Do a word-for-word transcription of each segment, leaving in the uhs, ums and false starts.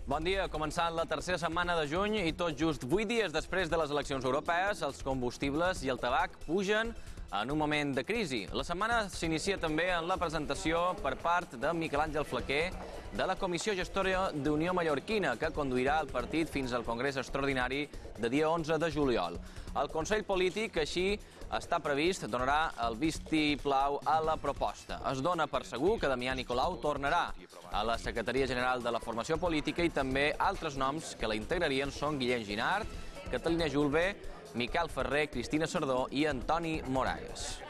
Bon dia. Començant la tercera setmana de juny i tot just vuit dies després de les eleccions europees, els combustibles i el tabac pugen en un moment de crisi. La setmana s'inicia també en la presentació per part de Miquel Àngel Flaquer de la Comissió Gestora d'Unió Mallorquina, que conduirà el partit fins al Congrés Extraordinari de dia onze de juliol. El Consell Polític, així està previst, donarà el vistiplau a la proposta. Es dona per segur que Damià Nicolau tornarà a la Secretaria General de la Formació Política i també altres noms que la integrarien són Guillem Ginart, Catalina Julve, Miquel Ferrer, Cristina Sardó i Antoni Moraes.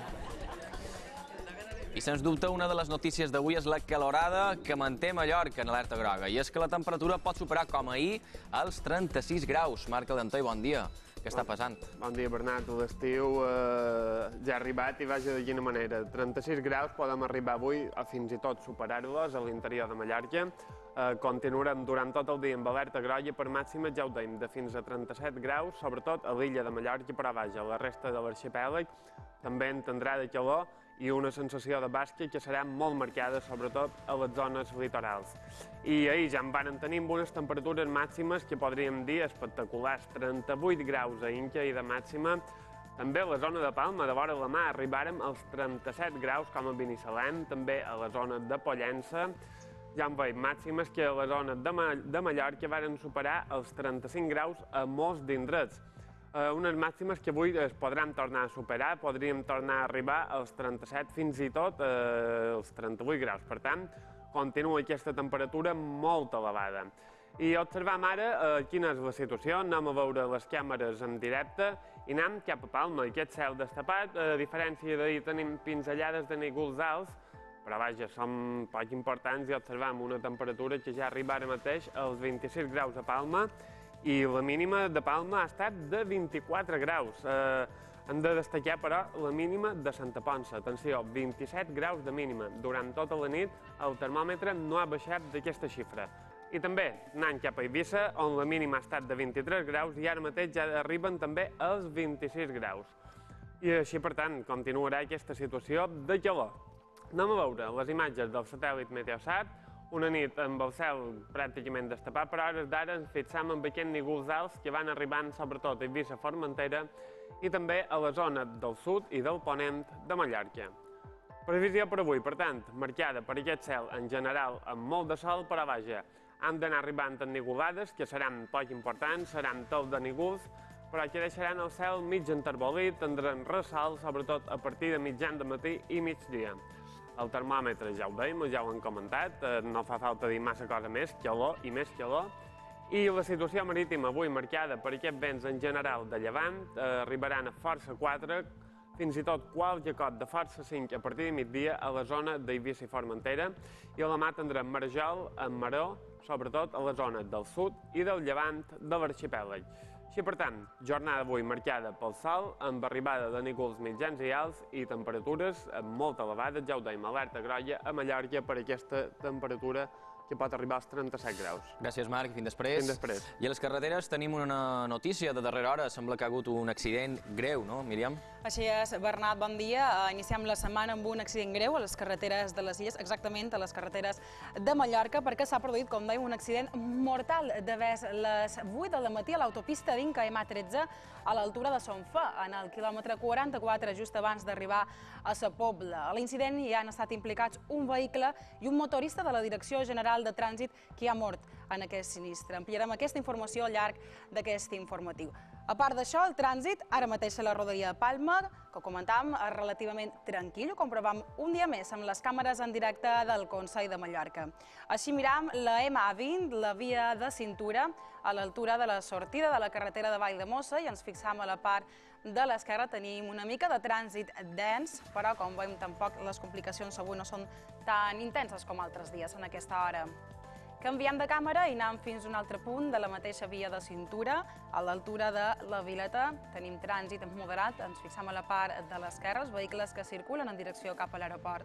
I sens dubte una de les notícies d'avui és la calorada que manté Mallorca en alerta groga. I és que la temperatura pot superar com ahir els trenta-sis graus. Marc Aldentó, bon dia. Què està passant? Bon dia, Bernat. L'estiu ja ha arribat i vaja de quina manera. trenta-sis graus podem arribar avui a fins i tot superar-los a l'interior de Mallorca. Continuarem durant tot el dia amb alerta groga per màximes, ja ho deim, de fins a trenta-set graus, sobretot a l'illa de Mallorca, però vaja, la resta de l'arxipèlag també entendrà de calor i una sensació de bàsquet que serà molt marcada, sobretot a les zones litorals. I ahir ja en van tenir unes temperatures màximes que podríem dir espectaculars, trenta-vuit graus a Inca i de màxima. També a la zona de Palma, de vora la mar, arribàrem als trenta-set graus com a Binissalem, també a la zona de Pollença. Ja en veiem màximes que a la zona de Mallorca varen superar els trenta-cinc graus a molts d'indrets. Unes màximes que avui es podran tornar a superar, podríem tornar a arribar als trenta-set, fins i tot als trenta-vuit graus. Per tant, continua aquesta temperatura molt elevada. I observam ara quina és la situació, anem a veure les càmeres en directe i anem cap a Palma. Aquest cel destapat, a diferència d'ahir tenim pinzellades de núvols alts, però vaja, són poc importants i observam una temperatura que ja arriba ara mateix als vint-i-sis graus a Palma i la mínima de Palma ha estat de vint-i-quatre graus. Hem de destacar, però, la mínima de Santa Ponça. Atenció, vint-i-set graus de mínima. Durant tota la nit el termòmetre no ha baixat d'aquesta xifra. I també anant cap a Eivissa, on la mínima ha estat de vint-i-tres graus i ara mateix ja arriben també als vint-i-sis graus. I així, per tant, continuarà aquesta situació de calor. Anem a veure les imatges del satèl·lit Meteosat, una nit amb el cel pràcticament destapat, però a hores d'ara ens fixam en aquests núvols alts que van arribant sobretot a Eivissa, Formentera i també a la zona del sud i del ponent de Mallorca. Previsió per avui, per tant, marcada per aquest cel en general amb molt de sol, però vaja, han d'anar arribant en nuvolades que seran poc importants, seran tot de núvols, però que deixaran el cel mig enterbolit, tindran ressalt, sobretot a partir de mitjan de matí i migdia. El termòmetre ja ho dèiem, ja ho hem comentat, no fa falta dir massa cosa més, calor i més calor. I la situació marítima avui marcada per aquests vents en general de llevant, arribaran a força quatre, fins i tot qualque cot de força cinc a partir de migdia a la zona d'Eivissa i Formentera, i a la mà tindrem marejol amb maró, sobretot a la zona del sud i del llevant de l'arxipèlag. Així, per tant, jornada avui marcada pel sol, amb arribada de núvols mitjans i alts i temperatures molt elevades, ja ho dèiem, alerta groga a Mallorca per aquesta temperatura que pot arribar als trenta-set graus. Gràcies, Marc. Fins després. Fins després. I a les carreteres tenim una notícia de darrera hora. Sembla que ha hagut un accident greu, no, Míriam? Així és, Bernat, bon dia. Iniciem la setmana amb un accident greu a les carreteres de les Illes, exactament a les carreteres de Mallorca, perquè s'ha produït, com dèiem, un accident mortal de ves les vuit del matí a l'autopista d'Inca M A tretze a l'altura de Sonfà, en el quilòmetre quaranta-quatre, just abans d'arribar a Sa Pobla. A l'incident hi han estat implicats un vehicle i un motorista de la Direcció General de Trànsit que ha mort en aquest sinistre. Ampliarem aquesta informació al llarg d'aquest informatiu. A part d'això, el trànsit, ara mateix a la rodalia de Palma, que comentàvem, és relativament tranquil, ho comprovàvem un dia més amb les càmeres en directe del Consell de Mallorca. Així miram la M A vint, la via de cintura, a l'altura de la sortida de la carretera de Valldemossa, i ens fixam a la part de l'esquerra. Tenim una mica de trànsit dens, però com veiem tampoc les complicacions avui no són tan intenses com altres dies en aquesta hora. Canviem de càmera i anem fins a un altre punt de la mateixa via de cintura, a l'altura de la Vileta. Tenim trànsit moderat, ens fixem a la part de l'esquerra, els vehicles que circulen en direcció cap a l'aeroport.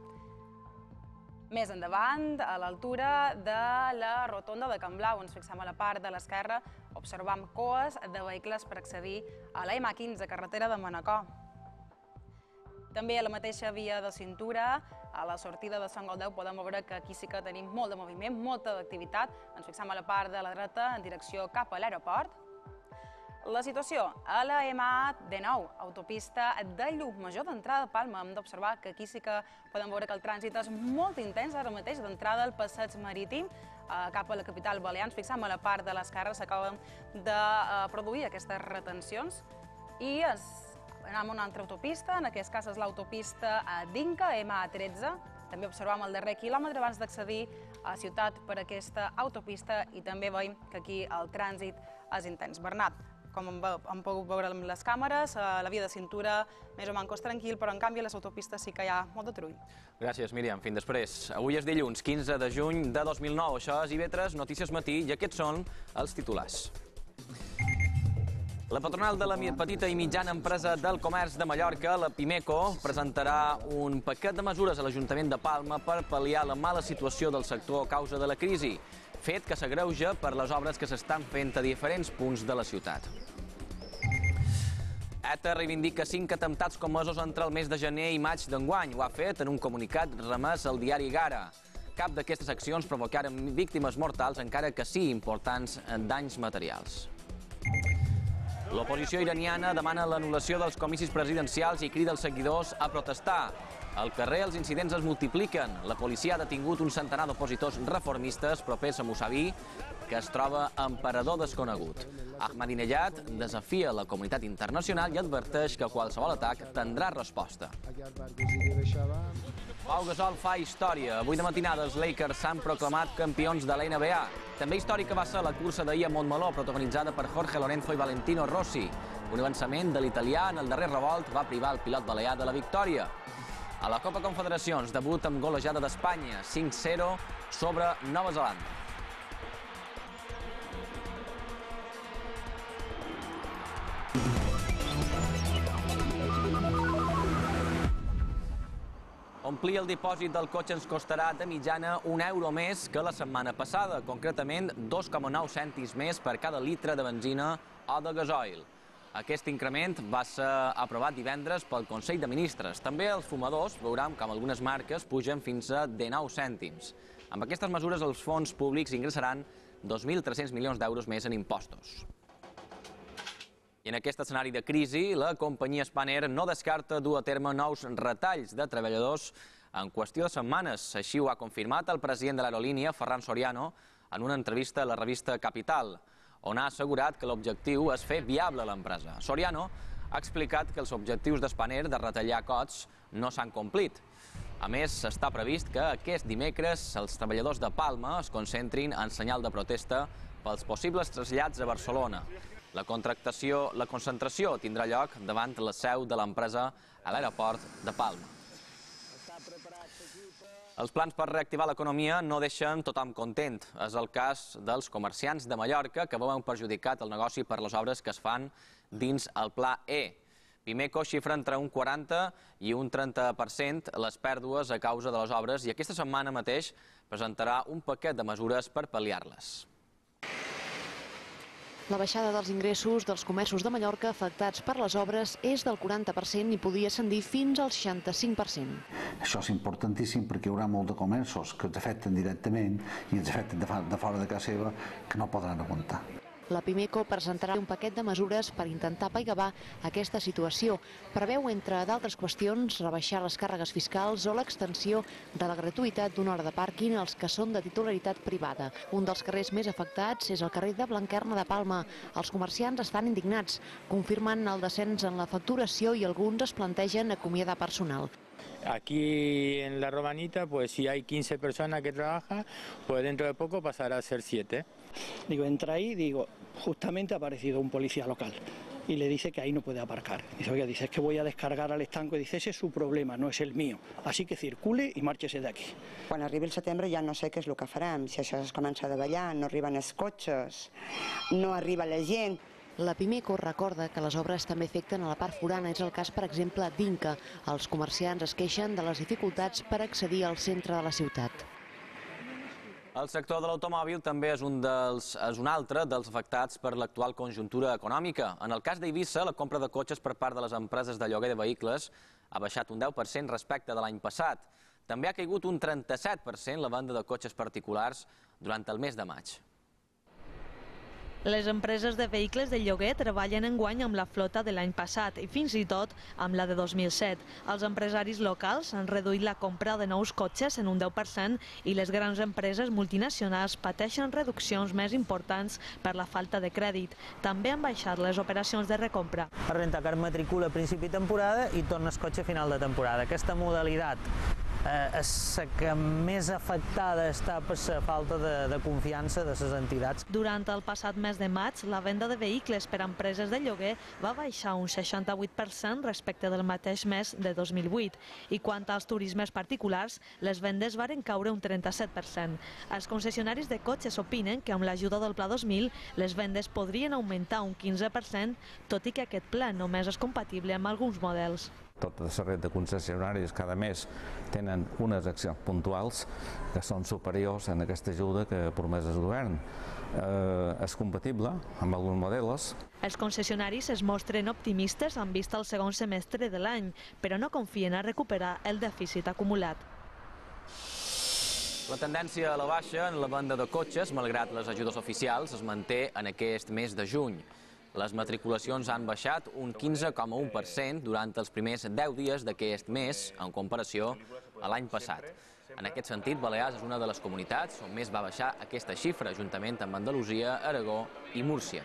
Més endavant, a l'altura de la rotonda de Can Blau, ens fixem a la part de l'esquerra, observam coes de vehicles per accedir a la M A quinze, carretera de Manacor. També a la mateixa via de cintura, a la sortida de Sant Goldeu, podem veure que aquí sí que tenim molt de moviment, molta activitat. Ens fixem a la part de la dreta en direcció cap a l'aeroport. La situació a la M A de nou, autopista de Llucmajor d'entrada a Palma. Hem d'observar que aquí sí que podem veure que el trànsit és molt intens ara mateix d'entrada al passeig marítim cap a la capital balear. Ens fixem a la part de l'esquerra, s'acaben de produir aquestes retencions i anem a una altra autopista, en aquest cas és l'autopista d'Inca, M A tretze. També observam el darrer quilòmetre abans d'accedir a ciutat per aquesta autopista i també veiem que aquí el trànsit és intens. Bernat, com hem pogut veure amb les càmeres, la via de cintura més o menys tranquil, però en canvi a les autopistes sí que hi ha molt de trull. Gràcies, Míriam. Fins després. Avui és dilluns, quinze de juny de dos mil nou. Això és I V tres, Notícies Matí, i aquests són els titulars. La patronal de la petita i mitjana empresa del comerç de Mallorca, la Pimeco, presentarà un paquet de mesures a l'Ajuntament de Palma per pal·liar la mala situació del sector a causa de la crisi, fet que s'agreuja per les obres que s'estan fent a diferents punts de la ciutat. ETA reivindica cinc atemptats comesos entre el mes de gener i maig d'enguany. Ho ha fet en un comunicat remès al diari Gara. Cap d'aquestes accions provocaren víctimes mortals, encara que sí importants danys materials. L'oposició iraniana demana l'anul·lació dels comicis presidencials i crida els seguidors a protestar. Al carrer els incidents es multipliquen. La policia ha detingut un centenar d'opositors reformistes propers a Mossaví, que es troba emperador desconegut. Ahmadinejad desafia la comunitat internacional i adverteix que qualsevol atac tindrà resposta. Pau Gasol fa història. Avui de matinada els Lakers s'han proclamat campions de la N B A. També històrica va ser la cursa d'ahir a Montmeló, protagonitzada per Jorge Lorenzo i Valentino Rossi. Un avançament de l'italià en el darrer revolt va privar el pilot balear de la victòria. A la Copa Confederacions, debut amb golejada d'Espanya, cinc zero sobre Nova Zelanda. Omplir el dipòsit del cotxe ens costarà de mitjana un euro més que la setmana passada, concretament dos coma nou cèntims més per cada litre de benzina o de gasoil. Aquest increment va ser aprovat divendres pel Consell de Ministres. També els fumadors veuran com algunes marques pugen fins a dinou cèntims. Amb aquestes mesures els fons públics ingressaran dos mil tres-cents milions d'euros més en impostos. I en aquest escenari de crisi, la companyia Spanair no descarta dur a terme nous retalls de treballadors en qüestió de setmanes. Així ho ha confirmat el president de l'aerolínia, Ferran Soriano, en una entrevista a la revista Capital, on ha assegurat que l'objectiu és fer viable l'empresa. Soriano ha explicat que els objectius de Spanair de retallar costs no s'han complit. A més, està previst que aquest dimecres els treballadors de Palma es concentrin en senyal de protesta pels possibles trasllats a Barcelona. La contractació, la concentració tindrà lloc davant la seu de l'empresa a l'aeroport de Palma. Els plans per reactivar l'economia no deixen tothom content. És el cas dels comerciants de Mallorca que veuen perjudicat el negoci per les obres que es fan dins el Pla E. Pimeco xifra entre un quaranta i un trenta per cent les pèrdues a causa de les obres i aquesta setmana mateix presentarà un paquet de mesures per pal·liar-les. La baixada dels ingressos dels comerços de Mallorca afectats per les obres és del quaranta per cent i podria ascendir fins al seixanta-cinc per cent. Això és importantíssim perquè hi haurà molt de comerços que ens afecten directament i ens afecten de fora de casa seva que no podran aguantar. La Pimeco presentarà un paquet de mesures per intentar apaivagar aquesta situació. Preveu, entre d'altres qüestions, rebaixar les càrregues fiscals o l'extensió de la gratuïtat d'una hora de pàrquing als que són de titularitat privada. Un dels carrers més afectats és el carrer de Blanquerna de Palma. Els comerciants estan indignats, confirmen el descens en la facturació i alguns es plantegen acomiadar personal. Aquí en la Romanita, pues si hay quince personas que trabajan, pues dentro de poco pasará a ser siete. Digo, entra ahí, digo, justamente ha aparecido un policía local y le dice que ahí no puede aparcar. Dice, oiga, dice, es que voy a descargar al estanco. Dice, ese es su problema, no es el mío. Así que circule i márchese de aquí. Quan arribi el setembre ja no sé què és el que farem. Si això es comença a davallar, no arriben els cotxes, no arriba la gent. La Pimeco recorda que les obres també afecten a la part forana. És el cas, per exemple, d'Inca. Els comerciants es queixen de les dificultats per accedir al centre de la ciutat. El sector de l'automòbil també és un, dels, és un altre dels afectats per l'actual conjuntura econòmica. En el cas d'Eivissa, la compra de cotxes per part de les empreses de lloguer de vehicles ha baixat un deu per cent respecte de l'any passat. També ha caigut un trenta-set per cent la venda de cotxes particulars durant el mes de maig. Les empreses de vehicles de lloguer treballen enguany amb la flota de l'any passat i fins i tot amb la de dos mil set. Els empresaris locals han reduït la compra de nous cotxes en un deu per cent i les grans empreses multinacionals pateixen reduccions més importants per la falta de crèdit. També han baixat les operacions de recompra. El rentacar matricula a principi de temporada i torna el cotxe a final de temporada. Aquesta modalitat eh, és la que més afectada està per la falta de, de confiança de les entitats. Durant el passat mes de maig, la venda de vehicles per a empreses de lloguer va baixar un seixanta-vuit per cent respecte del mateix mes de dos mil vuit. I quant als turismes particulars, les vendes varen caure un trenta-set per cent. Els concessionaris de cotxes opinen que amb l'ajuda del Pla dos mil les vendes podrien augmentar un quinze per cent, tot i que aquest pla només és compatible amb alguns models. Tota la red de concessionaris cada mes tenen unes accions puntuals que són superiors en aquesta ajuda que promès el govern. Eh, és compatible amb alguns models. Els concessionaris es mostren optimistes en vista al segon semestre de l'any, però no confien a recuperar el dèficit acumulat. La tendència a la baixa en la venda de cotxes, malgrat les ajudes oficials, es manté en aquest mes de juny. Les matriculacions han baixat un quinze coma u per cent durant els primers deu dies d'aquest mes, en comparació a l'any passat. En aquest sentit, Balears és una de les comunitats on més va baixar aquesta xifra, juntament amb Andalusia, Aragó i Múrcia.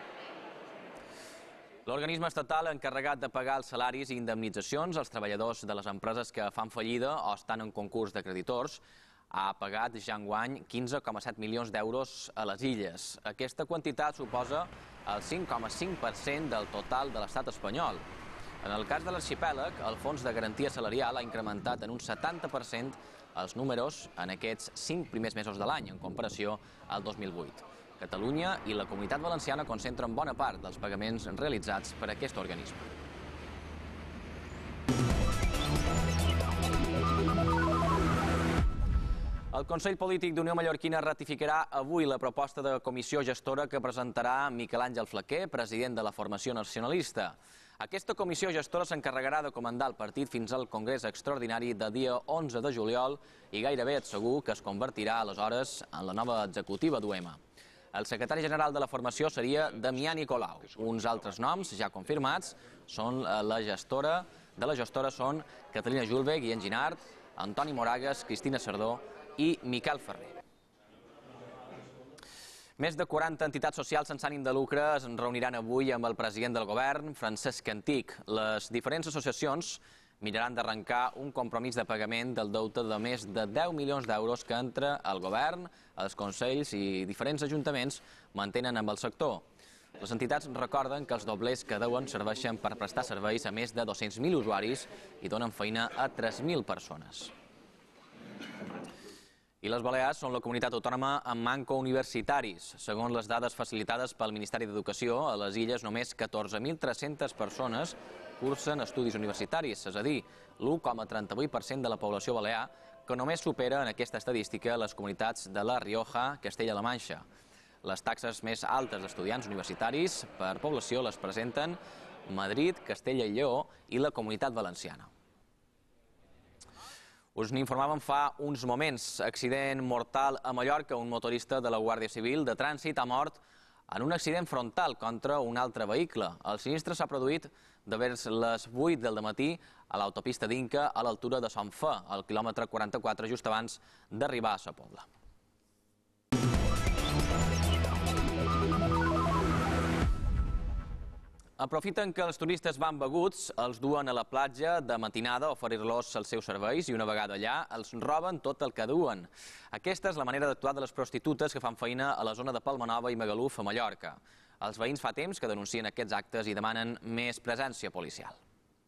L'organisme estatal encarregat de pagar els salaris i indemnitzacions als treballadors de les empreses que fan fallida o estan en concurs de creditors ha pagat ja enguany quinze coma set milions d'euros a les Illes. Aquesta quantitat suposa el cinc coma cinc per cent del total de l'estat espanyol. En el cas de l'arxipèlag, el Fons de Garantia Salarial ha incrementat en un setanta per cent els números en aquests cinc primers mesos de l'any, en comparació al dos mil vuit. Catalunya i la Comunitat Valenciana concentren bona part dels pagaments realitzats per aquest organisme. El Consell Polític d'Unió Mallorquina ratificarà avui la proposta de comissió gestora que presentarà Miquel Àngel Flaquer, president de la formació nacionalista. Aquesta comissió gestora s'encarregarà de comandar el partit fins al Congrés Extraordinari de dia onze de juliol i gairebé és segur que es convertirà aleshores en la nova executiva d'U M. El secretari general de la formació seria Damià Nicolau. Uns altres noms ja confirmats són la gestora, de la gestora són Catalina Julve, Guillem Ginart, Antoni Moragues, Cristina Sardó i Miquel Ferrer. Més de quaranta entitats socials sense ànim de lucre es reuniran avui amb el president del govern, Francesc Antic. Les diferents associacions miraran d'arrencar un compromís de pagament del deute de més de deu milions d'euros que entre el govern, els consells i diferents ajuntaments mantenen amb el sector. Les entitats recorden que els doblers que deuen serveixen per prestar serveis a més de dos-cents mil usuaris i donen feina a tres mil persones. I les Balears són la comunitat autònoma amb manco universitaris. Segons les dades facilitades pel Ministeri d'Educació, a les Illes només catorze mil tres-centes persones cursen estudis universitaris, és a dir, l'u coma trenta-vuit per cent de la població balear, que només supera en aquesta estadística les comunitats de La Rioja, Castella-La Manxa. Les taxes més altes d'estudiants universitaris per població les presenten Madrid, Castella i Lleó i la Comunitat Valenciana. Us n'informàvem fa uns moments. Accident mortal a Mallorca. Un motorista de la Guàrdia Civil de Trànsit ha mort en un accident frontal contra un altre vehicle. El sinistre s'ha produït de vers les vuit del matí a l'autopista d'Inca a l'altura de Son Fe, al quilòmetre quaranta-quatre, just abans d'arribar a Sa Pobla. Aprofiten que els turistes van beguts, els duen a la platja de matinada a oferir-los els seus serveis i una vegada allà els roben tot el que duen. Aquesta és la manera d'actuar de les prostitutes que fan feina a la zona de Palmanova i Magaluf a Mallorca. Els veïns fa temps que denuncien aquests actes i demanen més presència policial.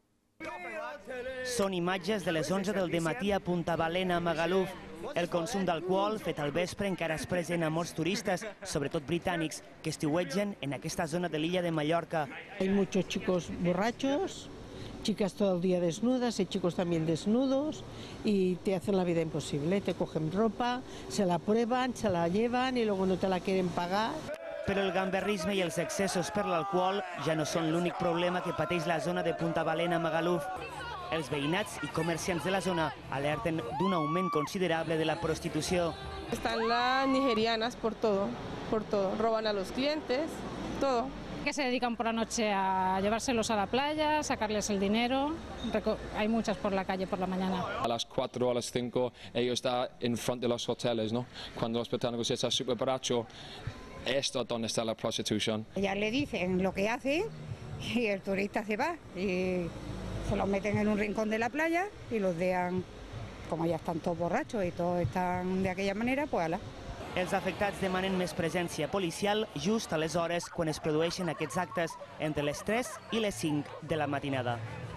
Són imatges de les onze del dematí a Punta Balena, a Magaluf. El consum d'alcohol fet al vespre encara és present a molts turistes, sobretot britànics, que estiuetgen en aquesta zona de l'illa de Mallorca. Hay muchos chicos borrachos chicas todo el día desnudas y chicos también desnudos y te hacen la vida imposible. Te cogen ropa, se la prueban, se la llevan y luego no te la quieren pagar. Però el gamberrisme i els excessos per l'alcohol ja no són l'únic problema que pateix la zona de Punta Balena a Magaluf. Els veïnats i comerciants de la zona alerten d'un augment considerable de la prostitució. Están las nigerianas por todo, por todo. Roban a los clientes, todo. Que se dedican por la noche a llevárselos a la playa, sacarles el dinero. Hay muchas por la calle por la mañana. A las cuatro, a las cinco, ellos están en frente de los hoteles, ¿no? Cuando los británicos están súper borrachos, esto es donde está la prostitución. Ya le dicen lo que hace y el turista se va y se los meten en un rincón de la playa y los dejan, como ya están todos borrachos y todos están de aquella manera, pues ala. Els afectats demanen més presència policial just a les hores quan es produeixen aquests actes entre les tres i les cinc de la matinada.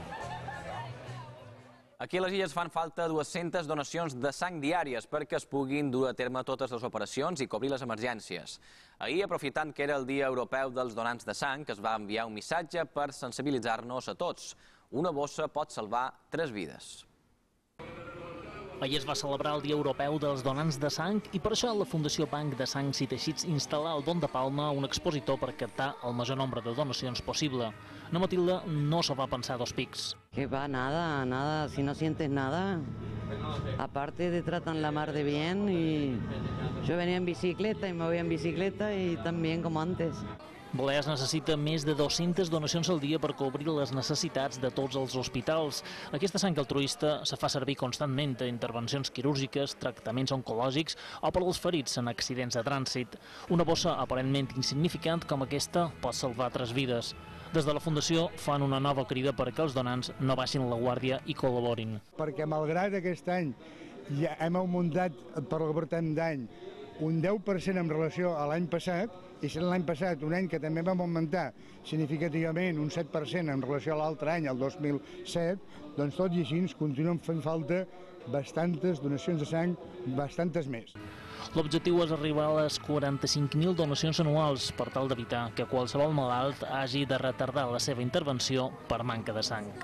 Aquí a les Illes fan falta dues-centes donacions de sang diàries perquè es puguin dur a terme totes les operacions i cobrir les emergències. Ahir, aprofitant que era el Dia Europeu dels Donants de Sang, es va enviar un missatge per sensibilitzar-nos a tots. Una bossa pot salvar tres vides. Ahir es va celebrar el Dia Europeu dels Donants de Sang i per això la Fundació Banc de Sangs i Teixits instal·la al Don de Palma un expositor per captar el major nombre de donacions possible. No, Matilda, no se va pensar dos pics. Que va, nada, nada, si no sientes nada. Aparte te tratan la mar de bien y yo venía en bicicleta y me voy en bicicleta y tan bien como antes. Balears necessita més de dues-centes donacions al dia per cobrir les necessitats de tots els hospitals. Aquesta sang altruista se fa servir constantment a intervencions quirúrgiques, tractaments oncològics o per als ferits en accidents de trànsit. Una bossa aparentment insignificant com aquesta pot salvar tres vides. Des de la Fundació fan una nova crida perquè els donants no baixin la guàrdia i col·laborin. Perquè malgrat aquest any ja hem augmentat per l'avortam d'any un deu per cent en relació a l'any passat, i sent l'any passat un any que també vam augmentar significativament un set per cent en relació a l'altre any, el dos mil set, doncs tot i així ens continuen fent falta bastantes donacions de sang, bastantes més. L'objectiu és arribar a les quaranta-cinc mil donacions anuals per tal d'evitar que qualsevol malalt hagi de retardar la seva intervenció per manca de sang.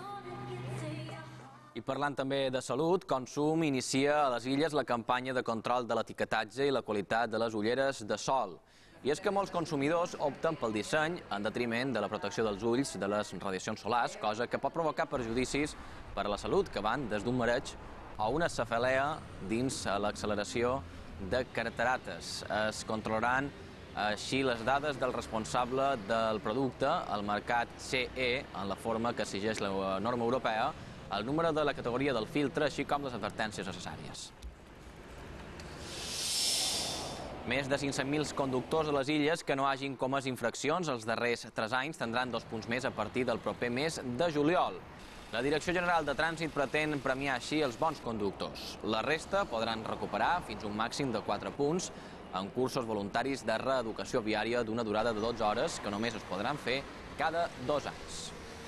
I parlant també de salut, Consum inicia a les Illes la campanya de control de l'etiquetatge i la qualitat de les ulleres de sol. I és que molts consumidors opten pel disseny en detriment de la protecció dels ulls de les radiacions solars, cosa que pot provocar perjudicis per a la salut que van des d'un mareig o una cefalea dins l'acceleració de cataractes. Es controlaran així les dades del responsable del producte, el marcat C E, en la forma que exigeix la norma europea, el número de la categoria del filtre, així com les advertències necessàries. Més de cinc-cents mil conductors a les Illes que no hagin comès infraccions els darrers tres anys tindran dos punts més a partir del proper mes de juliol. La Direcció General de Trànsit pretén premiar així els bons conductors. La resta podran recuperar fins un màxim de quatre punts en cursos voluntaris de reeducació viària d'una durada de dotze hores que només es podran fer cada dos anys.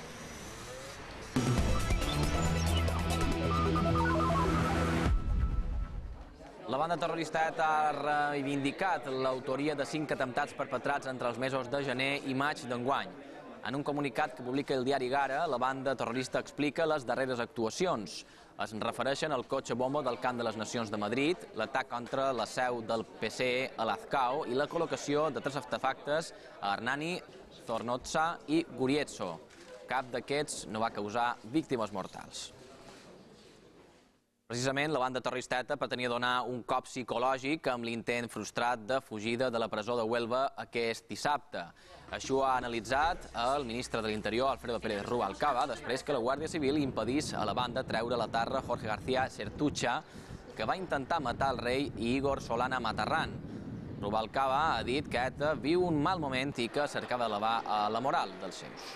La banda terrorista ETA ha reivindicat l'autoria de cinc atemptats perpetrats entre els mesos de gener i maig d'enguany. En un comunicat que publica el diari Gara, la banda terrorista explica les darreres actuacions. Es refereixen al cotxe bomba del Camp de les Nacions de Madrid, l'atac contra la seu del P S E a Lazcao i la col·locació de tres artefactes a Hernani, Zornotza i Gurietso. Cap d'aquests no va causar víctimes mortals. Precisament, la banda terrorista ETA pretenia donar un cop psicològic amb l'intent frustrat de fugida de la presó de Huelva aquest dissabte. Això ha analitzat el ministre de l'Interior, Alfredo Pérez Rubalcaba, després que la Guàrdia Civil impedís a la banda treure la tarra Jorge García Sertucha, que va intentar matar el rei Igor Solana Matarrán. Rubalcaba ha dit que ETA viu un mal moment i que cercava elevar la moral dels seus.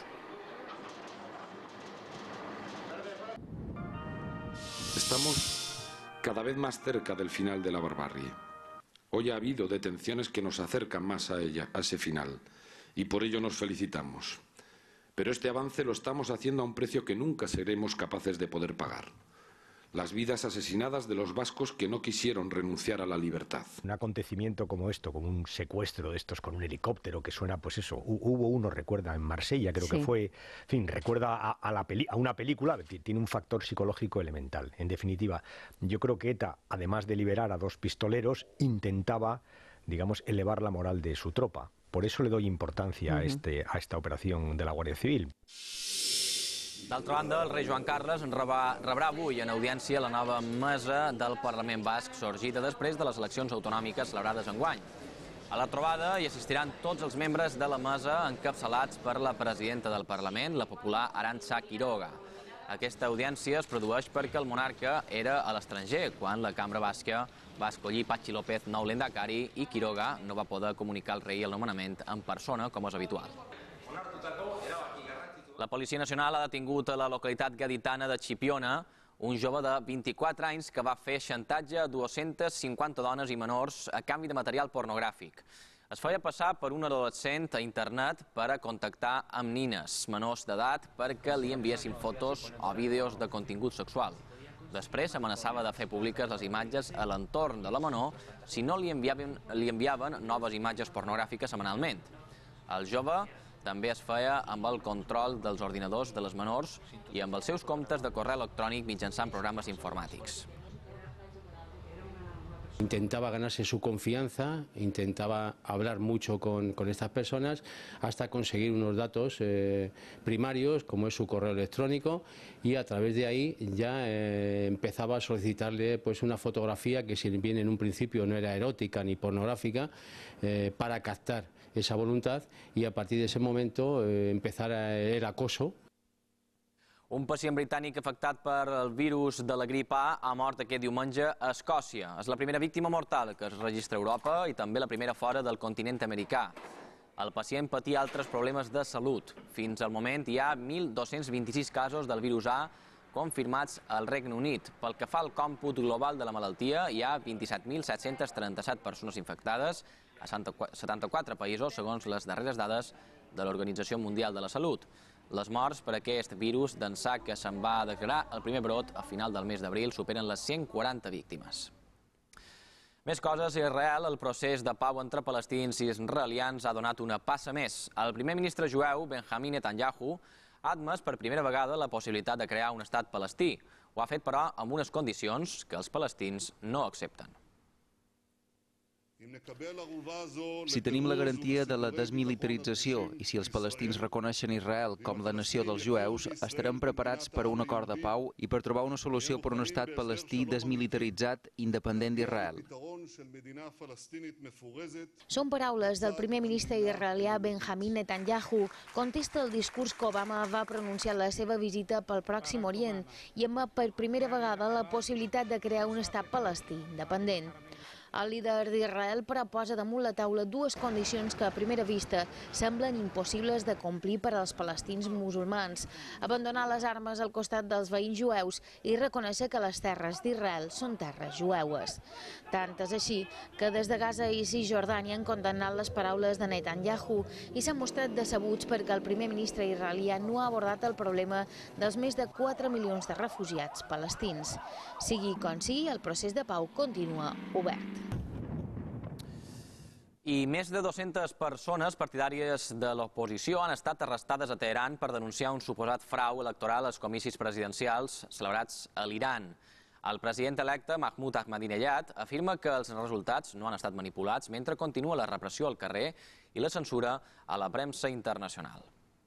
Estamos cada vez más cerca del final de la barbarie. Hoy ha habido detenciones que nos acercan más a ella, a ese final, y por ello nos felicitamos. Pero este avance lo estamos haciendo a un precio que nunca seremos capaces de poder pagar. las vidas asesinadas de los vascos que no quisieron renunciar a la libertad. Un acontecimiento como esto, como un secuestro de estos con un helicóptero que suena, pues eso, hubo uno, recuerda, en Marsella, creo sí. que fue, en fin, recuerda a, a, la peli, a una película, tiene un factor psicológico elemental. En definitiva, yo creo que ETA, además de liberar a dos pistoleros, intentaba, digamos, elevar la moral de su tropa. Por eso le doy importancia uh-huh. a, este, a esta operación de la Guàrdia Civil. D'altra banda, el rei Joan Carles rebrà, rebrà avui en audiència la nova mesa del Parlament Basc, sorgida després de les eleccions autonòmiques celebrades enguany. A la trobada hi assistiran tots els membres de la mesa encapçalats per la presidenta del Parlament, la popular Arantxa Quiroga. Aquesta audiència es produeix perquè el monarca era a l'estranger, quan la cambra basca va escollir Patxi López nou lehendakari i Quiroga no va poder comunicar al rei el nomenament en persona, com és habitual. La Policia Nacional ha detingut a la localitat gaditana de Chipiona un jove de vint-i-quatre anys que va fer xantatge a dues-centes cinquanta dones i menors a canvi de material pornogràfic. Es feia passar per un adolescent a internet per a contactar amb nines menors d'edat perquè li enviessin fotos o vídeos de contingut sexual. Després amenaçava de fer públiques les imatges a l'entorn de la menor si no li enviaven, li enviaven noves imatges pornogràfiques setmanalment. El jove també es feia amb el control dels ordinadors de les menors i amb els seus comptes de correu electrònic mitjançant programes informàtics. Intentaba ganarse su confianza, intentaba hablar mucho con, con estas personas hasta conseguir unos datos eh, primarios como es su correo electrónico y a través de ahí ya eh, empezaba a solicitarle pues, una fotografía que si bien en un principio no era erótica ni pornográfica eh, para captar esa voluntad y a partir de ese momento eh, empezar a, el acoso. Un pacient britànic afectat per el virus de la grip A ha mort aquest diumenge a Escòcia. És la primera víctima mortal que es registra a Europa i també la primera fora del continent americà. El pacient patia altres problemes de salut. Fins al moment hi ha mil dos-cents vint-i-sis casos del virus A confirmats al Regne Unit. Pel que fa al còmput global de la malaltia, hi ha vint-i-set mil set-cents trenta-set persones infectades a setanta-quatre països, segons les darreres dades de l'Organització Mundial de la Salut. Les morts per aquest virus d'ençà que se'n va declarar el primer brot a final del mes d'abril superen les cent quaranta víctimes. Més coses, a Israel, el procés de pau entre palestins i israelians ha donat una passa més. El primer ministre jueu, Benjamin Netanyahu, ha admès per primera vegada la possibilitat de crear un estat palestí. Ho ha fet, però, amb unes condicions que els palestins no accepten. Si tenim la garantia de la desmilitarització i si els palestins reconeixen Israel com la nació dels jueus, estarem preparats per a un acord de pau i per trobar una solució per a un estat palestí desmilitaritzat independent d'Israel. Són paraules del primer ministre israelià Benjamin Netanyahu. Contesta el discurs que Obama va pronunciar a la seva visita pel Pròxim Orient i amb per primera vegada la possibilitat de crear un estat palestí independent. El líder d'Israel proposa damunt la taula dues condicions que a primera vista semblen impossibles de complir per als palestins musulmans: abandonar les armes al costat dels veïns jueus i reconèixer que les terres d'Israel són terres jueues. Tant és així que des de Gaza i Cisjordània han condemnat les paraules de Netanyahu i s'han mostrat decebuts perquè el primer ministre israelià no ha abordat el problema dels més de quatre milions de refugiats palestins. Sigui com sigui, el procés de pau continua obert. I més de dues-centes persones partidàries de l'oposició han estat arrestades a Teheran per denunciar un suposat frau electoral als comicis presidencials celebrats a l'Iran. El president electe, Mahmoud Ahmadinejad, afirma que els resultats no han estat manipulats mentre continua la repressió al carrer i la censura a la premsa internacional.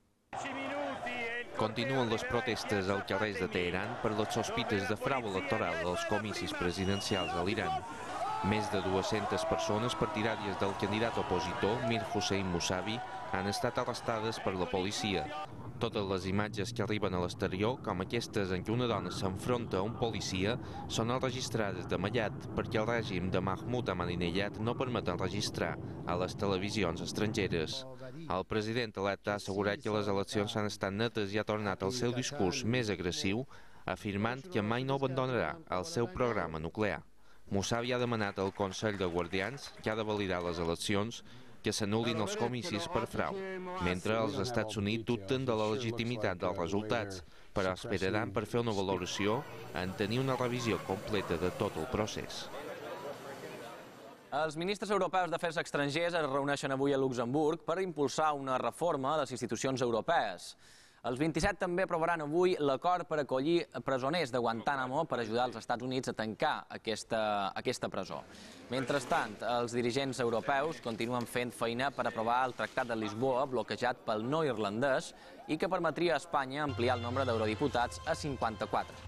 Continuen les protestes als carrers de Teheran per les sospites de frau electoral als comicis presidencials a l'Iran. Més de dues-centes persones partidàries del candidat opositor, Mir Hossein Mousavi, han estat arrestades per la policia. Totes les imatges que arriben a l'exterior, com aquestes en què una dona s'enfronta a un policia, són enregistrades de mallat perquè el règim de Mahmoud Ahmadinejad no permet enregistrar a les televisions estrangeres. El president electe ha assegurat que les eleccions han estat netes i ha tornat al seu discurs més agressiu, afirmant que mai no abandonarà el seu programa nuclear. Mousavi ha demanat al Consell de Guardians, que ha de validar les eleccions, que s'anul·lin els comicis per frau, mentre els Estats Units dubten de la legitimitat dels resultats, però esperaran per fer una valoració en tenir una revisió completa de tot el procés. Els ministres europeus d'Afers Estrangers es reuneixen avui a Luxemburg per impulsar una reforma a les institucions europees. Els vint-i-set també aprovaran avui l'acord per acollir presoners de Guantánamo per ajudar els Estats Units a tancar aquesta, aquesta presó. Mentrestant, els dirigents europeus continuen fent feina per aprovar el Tractat de Lisboa bloquejat pel no irlandès i que permetria a Espanya ampliar el nombre d'eurodiputats a cinquanta-quatre.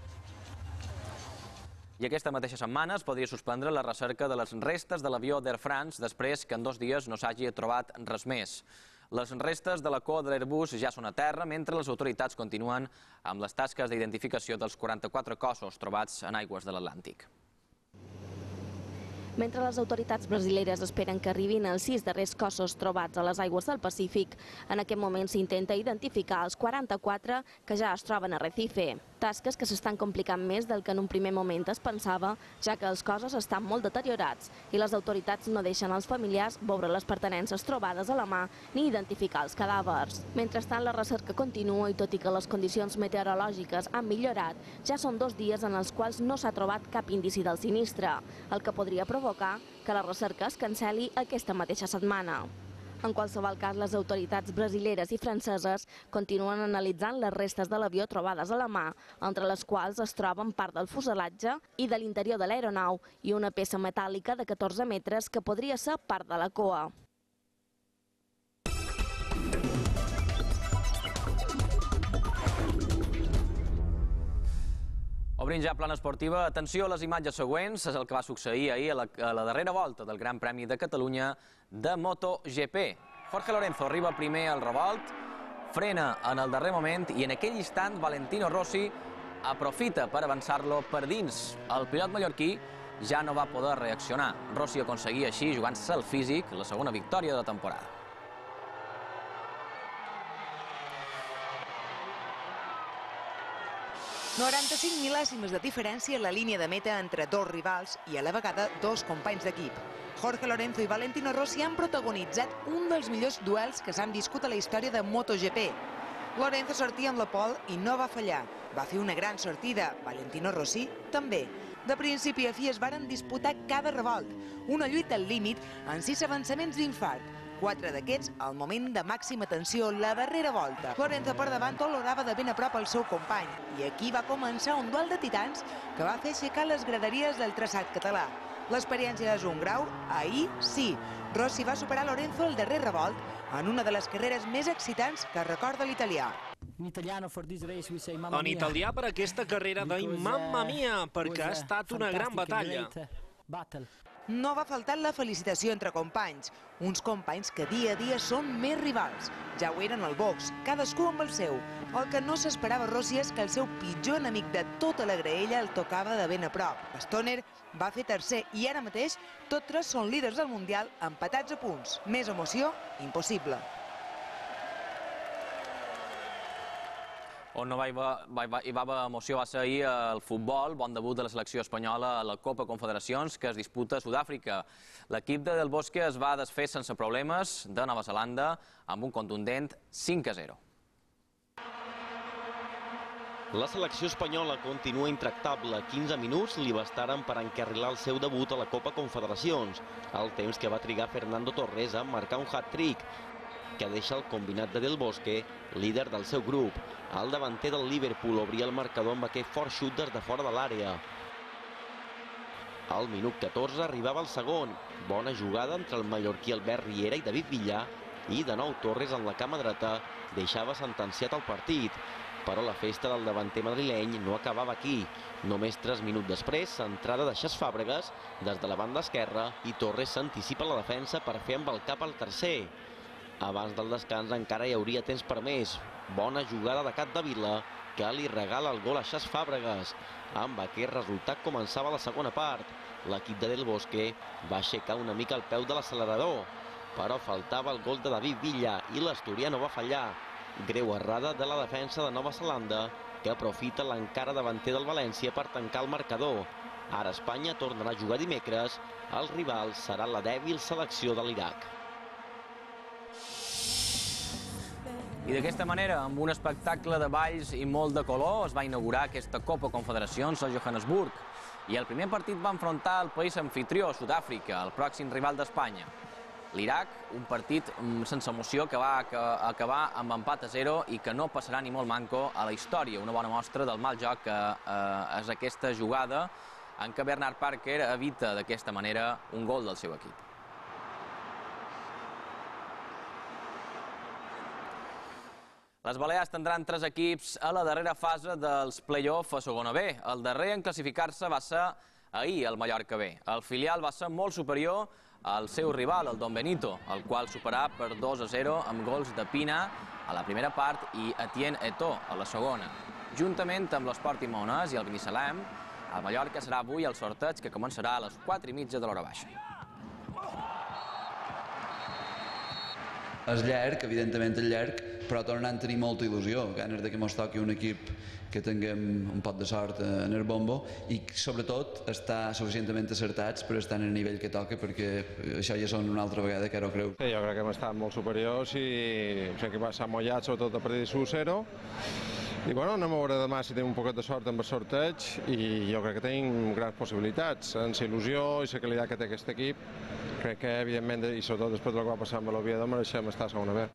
I aquesta mateixa setmana es podria suspendre la recerca de les restes de l'avió d'Air France després que en dos dies no s'hagi trobat res més. Les restes de la cua de l'Airbus ja són a terra, mentre les autoritats continuen amb les tasques d'identificació dels quaranta-quatre cossos trobats en aigües de l'Atlàntic. Mentre les autoritats brasileres esperen que arribin els sis darrers cossos trobats a les aigües del Pacífic, en aquest moment s'intenta identificar els quaranta-quatre que ja es troben a Recife. Tasques que s'estan complicant més del que en un primer moment es pensava, ja que els cossos estan molt deteriorats i les autoritats no deixen als familiars veure les pertinences trobades a la mà ni identificar els cadàvers. Mentrestant, la recerca continua i tot i que les condicions meteorològiques han millorat, ja són dos dies en els quals no s'ha trobat cap indici del sinistre, el que podria provocar que la recerca es cancel·li aquesta mateixa setmana. En qualsevol cas, les autoritats brasileres i franceses continuen analitzant les restes de l'avió trobades a la mà, entre les quals es troben part del fuselatge i de l'interior de l'aeronau i una peça metàl·lica de catorze metres que podria ser part de la cua. Obrim ja plana esportiva. Atenció a les imatges següents. És el que va succeir ahir a la, a la darrera volta del Gran Premi de Catalunya de MotoGP. Jorge Lorenzo arriba primer al revolt, frena en el darrer moment i en aquell instant Valentino Rossi aprofita per avançar-lo per dins. El pilot mallorquí ja no va poder reaccionar. Rossi aconseguia així, jugant-se el físic, la segona victòria de la temporada. noranta-cinc mil·lèsimes de diferència en la línia de meta entre dos rivals i a la vegada dos companys d'equip. Jorge Lorenzo i Valentino Rossi han protagonitzat un dels millors duels que s'han viscut a la història de MotoGP. Lorenzo sortia amb la pole i no va fallar. Va fer una gran sortida, Valentino Rossi també. De principi a fi es varen disputar cada revolt, una lluita al límit en sis avançaments d'infart. Quatre d'aquests al moment de màxima tensió, la darrera volta. Lorenzo per davant olorava de ben a prop el seu company i aquí va començar un duel de titans que va fer aixecar les graderies del traçat català. L'experiència és un grau, ahir sí. Rossi va superar Lorenzo al darrer revolt en una de les carreres més excitants que recorda l'italià. En italià per aquesta carrera de Mamma Mia, perquè ha estat una gran batalla. No va faltar la felicitació entre companys, uns companys que dia a dia són més rivals. Ja ho eren al box, cadascú amb el seu. El que no s'esperava Rossi és que el seu pitjor enemic de tota la graella el tocava de ben a prop. Stoner va fer tercer i ara mateix tots tres són líders del Mundial empatats a punts. Més emoció, impossible. On no va hi va haver emoció va ser ahir el futbol, bon debut de la selecció espanyola a la Copa Confederacions que es disputa a Sud-àfrica. L'equip de Del Bosque es va desfer sense problemes de Nova Zelanda amb un contundent cinc a zero. La selecció espanyola continua intractable. quinze minuts li bastaren per encarrilar el seu debut a la Copa Confederacions, el temps que va trigar Fernando Torres a marcar un hat-trick, que deixa el combinat de Del Bosque líder del seu grup. El davanter del Liverpool obria el marcador amb aquest fort xut des de fora de l'àrea. Al minut catorze arribava el segon. Bona jugada entre el mallorquí Albert Riera i David Villa i de nou Torres en la cama dreta deixava sentenciat el partit. Però la festa del davanter madrileny no acabava aquí. Només tres minuts després, centrada de Xas Fàbregas des de la banda esquerra i Torres s'anticipa la defensa per fer amb el cap al tercer. Abans del descans encara hi hauria temps per més. Bona jugada de Capdevila que li regala el gol a Xas Fàbregas. Amb aquest resultat començava la segona part. L'equip de Del Bosque va aixecar una mica el peu de l'accelerador, però faltava el gol de David Villa i l'asturià no va fallar. Greu errada de la defensa de Nova Zelanda que aprofita l'encara davanter del València per tancar el marcador. Ara Espanya tornarà a jugar dimecres. El rival serà la dèbil selecció de l'Iraq. I d'aquesta manera, amb un espectacle de balls i molt de color, es va inaugurar aquesta Copa Confederacions a Johannesburg. I el primer partit va enfrontar el país anfitrió, Sud-àfrica, el pròxim rival d'Espanya. L'Iraq, un partit sense emoció que va acabar amb empat a zero i que no passarà ni molt manco a la història. Una bona mostra del mal joc que és aquesta jugada en què Bernard Parker evita d'aquesta manera un gol del seu equip. Les Balears tindran tres equips a la darrera fase dels play-off a segona B. El darrer en classificar-se va ser ahir, el Mallorca B. El filial va ser molt superior al seu rival, el Don Benito, el qual superà per dos a zero amb gols de Pina a la primera part i Etienne Eto'o a la segona. Juntament amb l'Sporting Maonès i el Binissalem, el Mallorca serà avui el sorteig que començarà a les quatre i mitja de l'hora baixa. És llarg, evidentment és llarg, però tornant a tenir molta il·lusió, ganes que ens toqui un equip que tinguem un poc de sort en el bombo i sobretot estar suficientment acertats per estar en el nivell que toca, perquè això ja són una altra vegada que ara ho creu. Sí, jo crec que hem estat molt superiors i sé que s'ha mullat sobretot a partir de u zero i bueno, anem a veure demà si tenim un poquet de sort amb el sorteig i jo crec que tenim grans possibilitats. En la il·lusió i la qualitat que té aquest equip, crec que evidentment i sobretot després del que va passar amb l'Oviedo mereixem estar a segona B.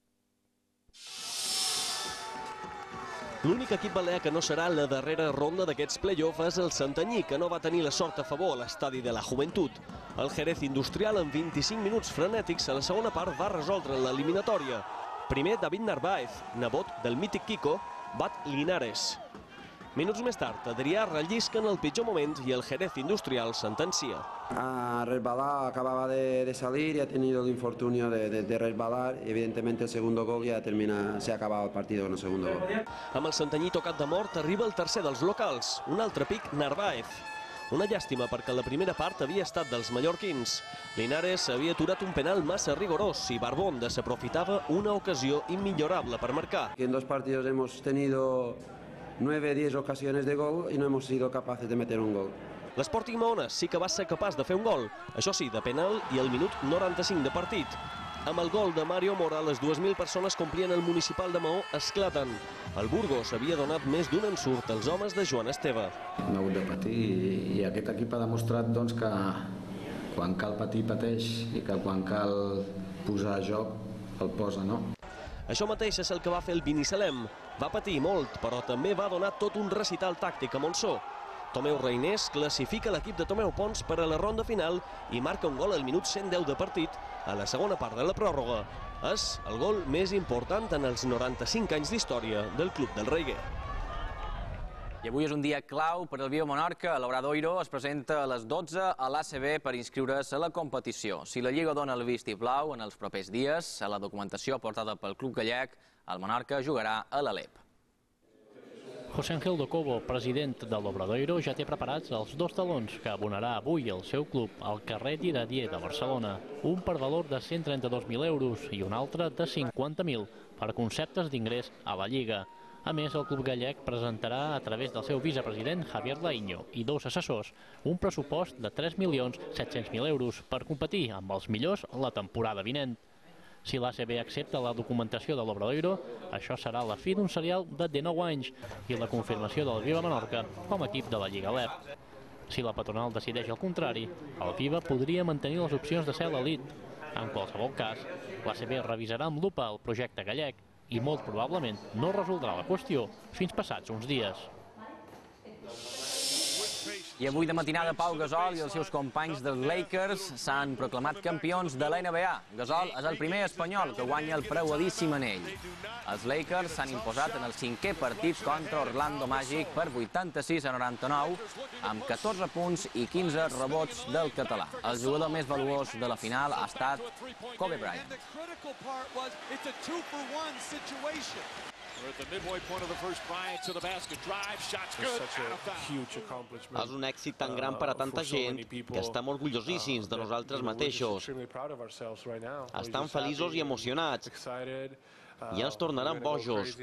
L'únic equip balear que no serà la darrera ronda d'aquests play-off és el Santanyí, que no va tenir la sort a favor a l'estadi de la Joventut. El Jerez Industrial, en vint-i-cinc minuts frenètics, a la segona part va resoldre l'eliminatòria. Primer, David Narváez, nebot del mític Kiko, bat Linares. Minuts més tard, Adrià rellisca en el pitjor moment i el Jerez Industrial sentencia. Ha resbalado, acababa de, de salir y ha tenido el infortunio de, de, de resbalar y evidentemente el segundo gol ya termina, se ha acabado el partido con el segundo gol. Amb el Santanyí tocat de mort arriba el tercer dels locals, un altre pic Narváez. Una llàstima perquè la primera part havia estat dels mallorquins. Linares havia aturat un penal massa rigorós i Barbón desaprofitava una ocasió immillorable per marcar. En dos partidos hemos tenido nueve diez ocasiones de gol y no hemos sido capaces de meter un gol. L'Sporting Maonès sí que va ser capaç de fer un gol, això sí, de penal i al minut noranta-cinc de partit. Amb el gol de Mario Mora, les dues mil persones que omplien el municipal de Maó esclaten. El Burgos havia donat més d'un ensurt als homes de Joan Esteve. Hem hagut de patir i aquest equip ha demostrat doncs, que quan cal patir, pateix i que quan cal posar a joc, el posa, no? Això mateix és el que va fer el Binissalem. Va patir molt, però també va donar tot un recital tàctic a Montsó. Tomeu Reinés classifica l'equip de Tomeu Pons per a la ronda final i marca un gol al minut cent deu de partit a la segona part de la pròrroga. És el gol més important en els noranta-cinc anys d'història del club del Reguer. I avui és un dia clau per al Viva Menorca. L'Obradoiro es presenta a les dotze a l'A C B per inscriure's a la competició. Si la Lliga dona el vistiplau en els propers dies, a la documentació aportada pel club gallec, el Menorca jugarà a l'Alep. José Ángel do Cobo, president de l'Obradoiro, ja té preparats els dos talons que abonarà avui el seu club al carrer d'Iradier de Barcelona. Un per valor de cent trenta-dos mil euros i un altre de cinquanta mil per conceptes d'ingrés a la Lliga. A més, el club gallec presentarà a través del seu vicepresident Javier Lainho i dos assessors un pressupost de tres milions set-cents mil euros per competir amb els millors la temporada vinent. Si l'A C B accepta la documentació de l'Obradoiro, això serà la fi d'un serial de dinou anys i la confirmació del Viva Menorca com a equip de la Lliga Alep. Si la patronal decideix el contrari, el Viva podria mantenir les opcions de ser l'elit. En qualsevol cas, l'A C B revisarà amb lupa el projecte gallec i molt probablement no resoldrà la qüestió fins passats uns dies. I avui de matinada Pau Gasol i els seus companys dels Lakers s'han proclamat campions de la N B A. Gasol és el primer espanyol que guanya el preuadíssim anell. Els Lakers s'han imposat en el cinquè partit contra Orlando Magic per vuitanta-sis a noranta-nou amb catorze punts i quinze rebots del català. El jugador més valuós de la final ha estat Kobe Bryant. És un èxit tan gran per a tanta gent que estem orgullosíssims de nosaltres mateixos. Estan feliços i emocionats i ens tornaran bojos,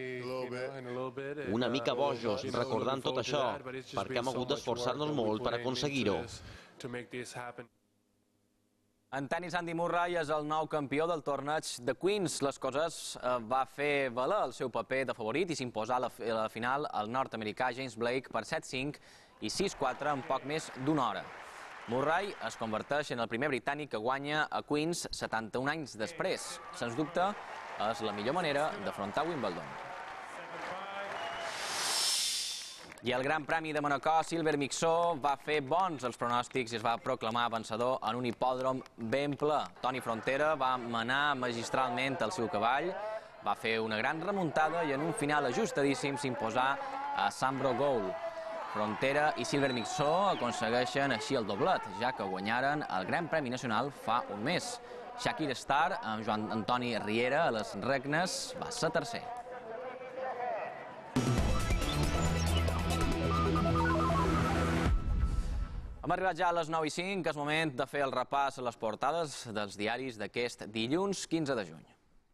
una mica bojos, recordant tot això, perquè hem hagut d'esforçar-nos molt per aconseguir-ho. En tenis, Andy Murray és el nou campió del torneig de Queens. Les coses va fer valer el seu paper de favorit i s'imposà a la final el nord-americà James Blake per set cinc i sis quatre en poc més d'una hora. Murray es converteix en el primer britànic que guanya a Queens setanta-un anys després. Sens dubte, és la millor manera d'afrontar Wimbledon. I el Gran Premi de Manacor, Silver Mixó, va fer bons els pronòstics i es va proclamar vencedor en un hipòdrom ben ple. Toni Frontera va manar magistralment el seu cavall, va fer una gran remuntada i en un final ajustadíssim s'imposà a Sambro Gold. Frontera i Silver Mixó aconsegueixen així el doblet, ja que guanyaren el Gran Premi Nacional fa un mes. Shakir Star, amb Joan Antoni Riera a les regnes, va ser tercer. Hem arribat ja a les nou i cinc, és moment de fer el repàs a les portades dels diaris d'aquest dilluns quinze de juny.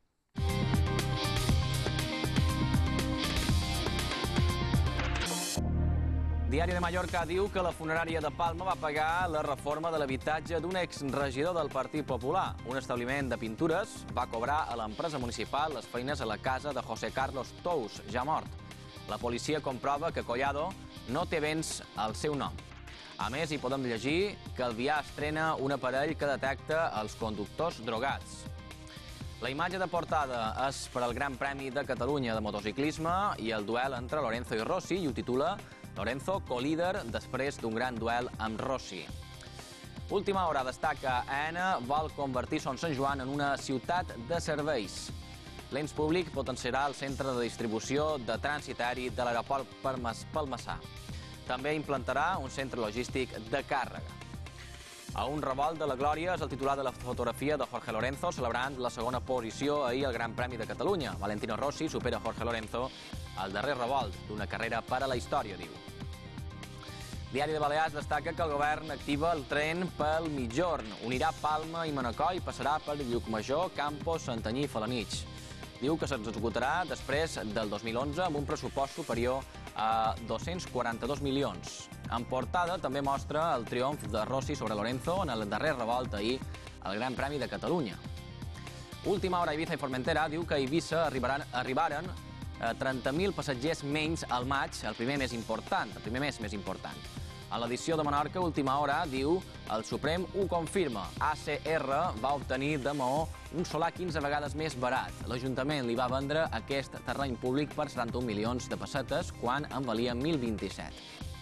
Diari de Mallorca diu que la funerària de Palma va pagar la reforma de l'habitatge d'un exregidor del Partit Popular. Un establiment de pintures va cobrar a l'empresa municipal les feines a la casa de José Carlos Tous, ja mort. La policia comprova que Collado no té béns al seu nom. A més, hi podem llegir que el Vià estrena un aparell que detecta els conductors drogats. La imatge de portada és per al Gran Premi de Catalunya de motociclisme i el duel entre Lorenzo i Rossi, i ho titula Lorenzo co-líder després d'un gran duel amb Rossi. Última hora destaca A N vol convertir Son Sant Joan en una ciutat de serveis. L'ens públic potenciarà el centre de distribució de trànsit aeri de l'aeroport Palmassà. També implantarà un centre logístic de càrrega. A un revolt de la glòria és el titular de la fotografia de Jorge Lorenzo celebrant la segona posició ahir al Gran Premi de Catalunya. Valentino Rossi supera Jorge Lorenzo al darrer revolt d'una carrera per a la història, diu. Diari de Balears destaca que el govern activa el tren pel mitjorn. Unirà Palma i Manacor i passarà per Llucmajor, Campos, Santanyí i Felanitx. Diu que s'executarà després del dos mil onze amb un pressupost superior a dos-cents quaranta-dos milions. En portada també mostra el triomf de Rossi sobre Lorenzo en el darrer revolt ahir al Gran Premi de Catalunya. Última hora, Ibiza i Formentera diu que a Eivissa arribaren trenta mil passatgers menys al maig, el primer més important, el primer mes més important. A l'edició de Menorca, Última Hora, diu el Suprem ho confirma. A C R va obtenir de Maó un solar quinze vegades més barat. L'Ajuntament li va vendre aquest terreny públic per setanta-un milions de pessetes, quan en valia mil vint-i-set.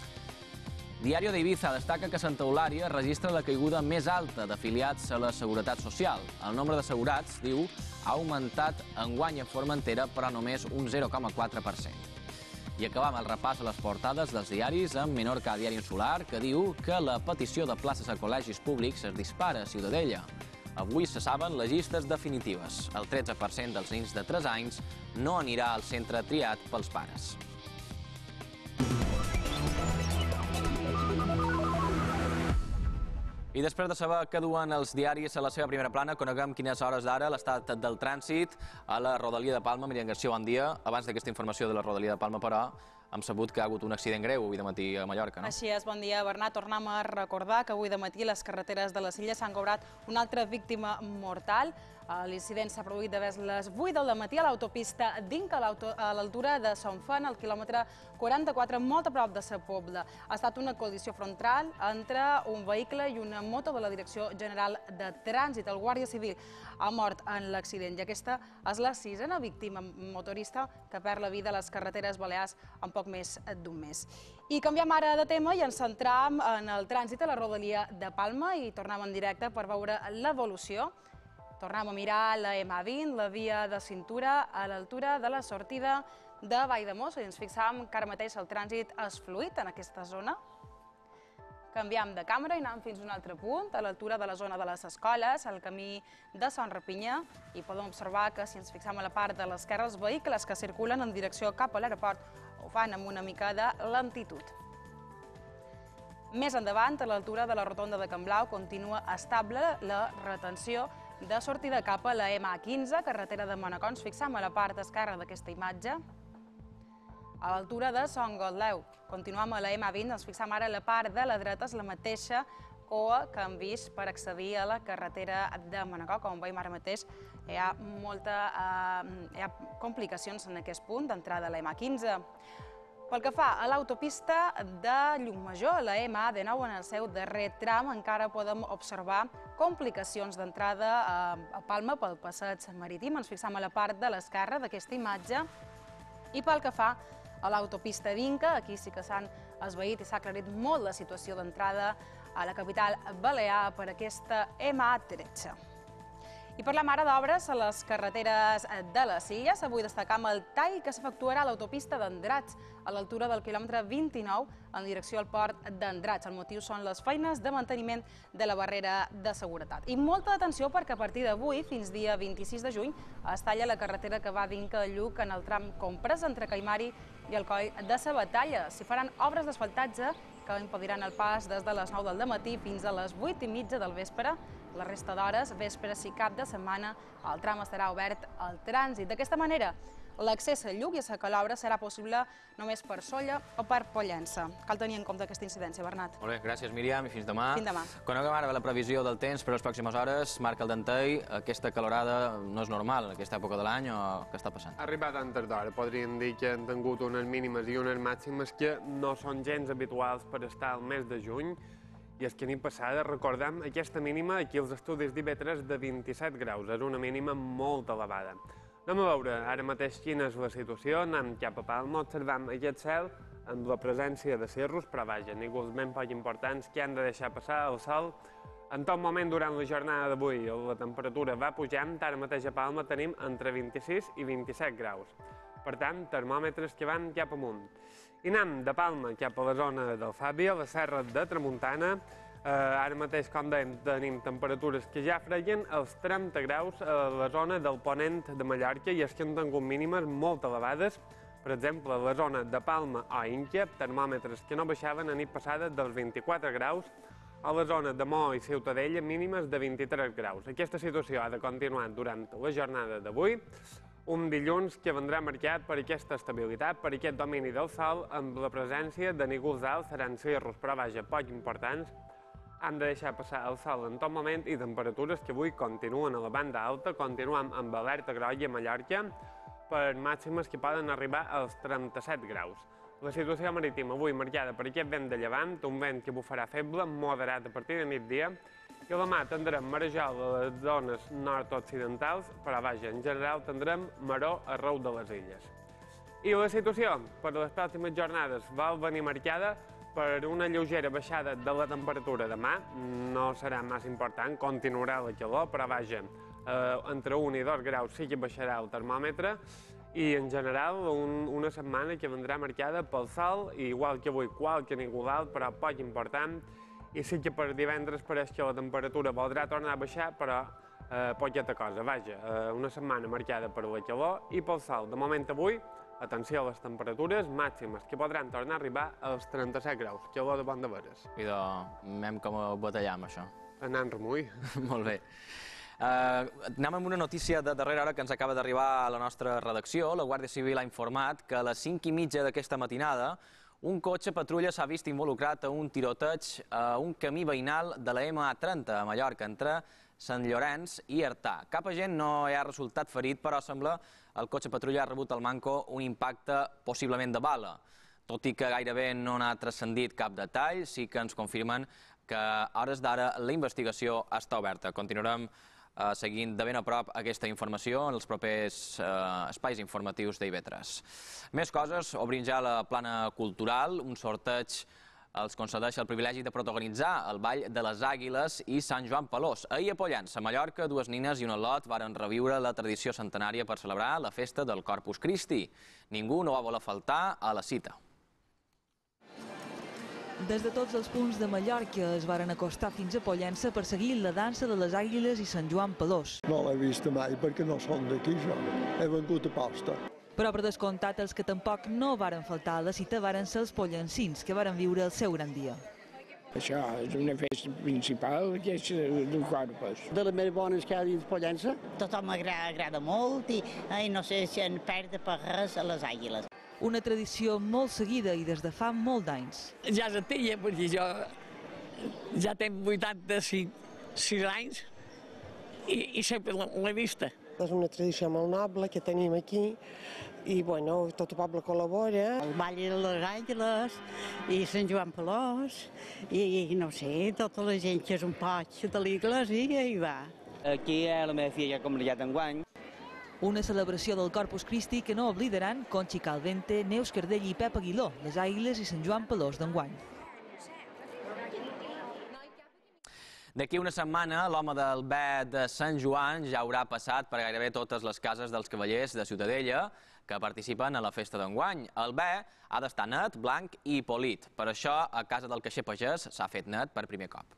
Diario de Ibiza destaca que Santa Eulària registra la caiguda més alta d'afiliats a la Seguretat Social. El nombre d'assegurats, diu, ha augmentat enguany a Formentera, però només un zero coma quatre per cent. I acabam el repàs a les portades dels diaris amb Menorca Diari Insular, que diu que la petició de places a col·legis públics es dispara a Ciutadella. Avui se saben les llistes definitives. El tretze per cent dels nens de tres anys no anirà al centre triat pels pares. I després de saber què duen els diaris a la seva primera plana, coneguem quines hores d'ara l'estat del trànsit a la Rodalia de Palma. Míriam Garcia, bon dia. Abans d'aquesta informació de la Rodalia de Palma, però, hem sabut que ha hagut un accident greu avui de matí a Mallorca, no? Així és, bon dia, Bernat. Tornem a recordar que avui de matí les carreteres de les illes s'han cobrat una altra víctima mortal. L'incident s'ha produït de les vuit del matí a l'autopista d'Inca, a l'altura de Son Fan, al quilòmetre quaranta-quatre, molt a prop de Sa Pobla. Ha estat una col·lisió frontal entre un vehicle i una moto de la Direcció General de Trànsit. El Guàrdia Civil ha mort en l'accident i aquesta és la sisena víctima motorista que perd la vida a les carreteres balears en poc més d'un mes. I canviem ara de tema i ens centram en el trànsit a la Rodalia de Palma i tornem en directe per veure l'evolució. Tornem a mirar la M vint, la via de cintura, a l'altura de la sortida de Valldemossa. I ens fixàvem que ara mateix el trànsit és fluid en aquesta zona. Canviem de càmera i anem fins a un altre punt, a l'altura de la zona de les escoles, al camí de Son Rapinyà, i podem observar que si ens fixem a la part de l'esquerra, els vehicles que circulen en direcció cap a l'aeroport ho fan amb una mica de lentitud. Més endavant, a l'altura de la rotonda de Can Blau, continua estable la retenció de sortida cap a la M quinze, carretera de Manacor. Ens fixem a la part esquerra d'aquesta imatge. A l'altura de Son Goldeu. Continuem a la M vint, ens fixem ara a la part de la dreta, és la mateixa Barbacoa que han vist per accedir a la carretera de Manacor. Com veiem ara mateix, hi ha, molta, eh, hi ha complicacions en aquest punt d'entrada a la ema quinze. Pel que fa a l'autopista de Llucmajor, la ema dinou en el seu darrer tram, encara podem observar complicacions d'entrada a Palma pel passeig marítim. Ens fixem a la part de l'esquerra d'aquesta imatge. I pel que fa a l'autopista Vinca, aquí sí que s'han esvaït i s'ha aclarit molt la situació d'entrada a la capital balear per aquesta ema tretze. I parlem ara d'obres a les carreteres de les Illes. Avui destacam el tall que s'efectuarà a l'autopista d'Andratx, a l'altura del quilòmetre vint-i-nou, en direcció al port d'Andratx. El motiu són les feines de manteniment de la barrera de seguretat. I molta atenció perquè a partir d'avui, fins dia vint-i-sis de juny, es talla la carretera que va d'Inca a Lluc en el tram Compres, entre Caimari i el Coll de Sabatalla. S'hi faran obres d'asfaltatge que impediran el pas des de les nou del matí fins a les vuit i mitja del vespre. La resta d'hores, vespres i cap de setmana, el tram estarà obert al trànsit. D'aquesta manera, l'accés a Lluc i a Sa Calobra serà possible només per Sóller o per Pollença. Cal tenir en compte aquesta incidència, Bernat. Molt bé, gràcies, Míriam, i fins demà. Fins demà. Coneguem ara la previsió del temps per les pròximes hores. Marc Aldentei, aquesta calorada no és normal en aquesta època de l'any o què està passant? Ha arribat antes d'hora. Podríem dir que han tingut unes mínimes i unes màximes que no són gens habituals per estar al mes de juny. I és que nit passada, recordem, aquesta mínima aquí als estudis d'I V tres de vint-i-set graus. És una mínima molt elevada. Anem a veure ara mateix quina és la situació. Anem cap a Palma, observam aquest cel amb la presència de cirrus, però vaja, nígols ben poc importants que han de deixar passar el sol. En tot moment, durant la jornada d'avui, la temperatura va pujant. Ara mateix a Palma tenim entre vint-i-sis i vint-i-set graus. Per tant, termòmetres que van cap amunt. I anem de Palma cap a la zona d'Alfàbia, la serra de Tramuntana. Eh, ara mateix, com dèiem, tenim temperatures que ja freguen els trenta graus a la zona del ponent de Mallorca i és que han tingut mínimes molt elevades. Per exemple, a la zona de Palma o Inca, termòmetres que no baixaven a nit passada dels vint-i-quatre graus, a la zona de Mo i Ciutadella mínimes de vint-i-tres graus. Aquesta situació ha de continuar durant la jornada d'avui. Un dilluns que vendrà marcat per aquesta estabilitat, per aquest domini del sol, amb la presència de nígols alts, seran cirrus, però vaja, poc importants. Han de deixar passar el sol en tot moment i temperatures que avui continuen a la banda alta, continuem amb alerta groga a Mallorca, per màximes que poden arribar als trenta-set graus. La situació marítima avui marcada per aquest vent de llevant, un vent que bufarà feble, moderat a partir de migdia, i a la mà tindrem marejol a les zones nord-occidentals, però vaja, en general tindrem maror arreu de les illes. I la situació per les pròximes jornades vol venir marcada per una lleugera baixada de la temperatura demà. No serà massa important, continuarà la calor, però vaja, eh, entre un i dos graus sí que baixarà el termòmetre, i en general un, una setmana que vendrà marcada pel sol, igual que avui qualque nígol alt, però poc important, i sí que per divendres pareix que la temperatura voldrà tornar a baixar, però eh, poqueta cosa. Vaja, eh, una setmana marcada per la calor i pel sol. De moment avui, atenció a les temperatures màximes, que podran tornar a arribar als trenta-set graus, calor de bon de veres. I hem com a batallar amb això. Anant remull. Molt bé. Uh, anem amb una notícia de darrera hora que ens acaba d'arribar a la nostra redacció. La Guàrdia Civil ha informat que a les cinc i mitja d'aquesta matinada un cotxe patrulla s'ha vist involucrat a un tiroteig a un camí veïnal de la ema trenta a Mallorca, entre Sant Llorenç i Artà. Cap agent no hi ha resultat ferit, però sembla que el cotxe patrulla ha rebut al manco un impacte possiblement de bala. Tot i que gairebé no n'ha transcendit cap detall, sí que ens confirmen que a hores d'ara la investigació està oberta. Continuarem seguint de ben a prop aquesta informació en els propers espais informatius d'I V tres. Més coses, obrim ja la plana cultural. Un sorteig els concedeix el privilegi de protagonitzar el Ball de les Àguiles i Sant Joan Pelós. Ahir a Pollença, a Mallorca, dues nines i un al·lot varen reviure la tradició centenària per celebrar la festa del Corpus Christi. Ningú no va voler faltar a la cita. Des de tots els punts de Mallorca es varen acostar fins a Pollença per seguir la dansa de les Àguiles i Sant Joan Pelós. No l'he vist mai perquè no som d'aquí, jo. He vengut a posta. Però per descomptat, els que tampoc no varen faltar a la cita varen ser els pollencins, que varen viure el seu gran dia. Això és una festa principal, que és d'un Corpus. De les més bones que hi ha dins Pollença. Tothom agrada molt i no sé si en perd per res a les Àguiles. Una tradició molt seguida i des de fa molt d'anys. Ja és antiga, perquè jo ja tenc vuitanta-sis anys i sempre l'he vista. És una tradició molt noble que tenim aquí i bueno, tot el poble col·labora. El ball de les Àguiles i Sant Joan Pelós i no sé, tota la gent que és un poig de l'església i va. Aquí la meva filla ja ha convalidat enguany. Una celebració del Corpus Christi que no oblidaran Conchi Calvente, Neus Cardell i Pep Aguiló, les Àguiles i Sant Joan Pelós d'enguany. D'aquí una setmana, l'home del Be de Sant Joan ja haurà passat per gairebé totes les cases dels cavallers de Ciutadella que participen a la festa d'enguany. El Be ha d'estar net, blanc i polit. Per això, a casa del caixer pagès s'ha fet net per primer cop.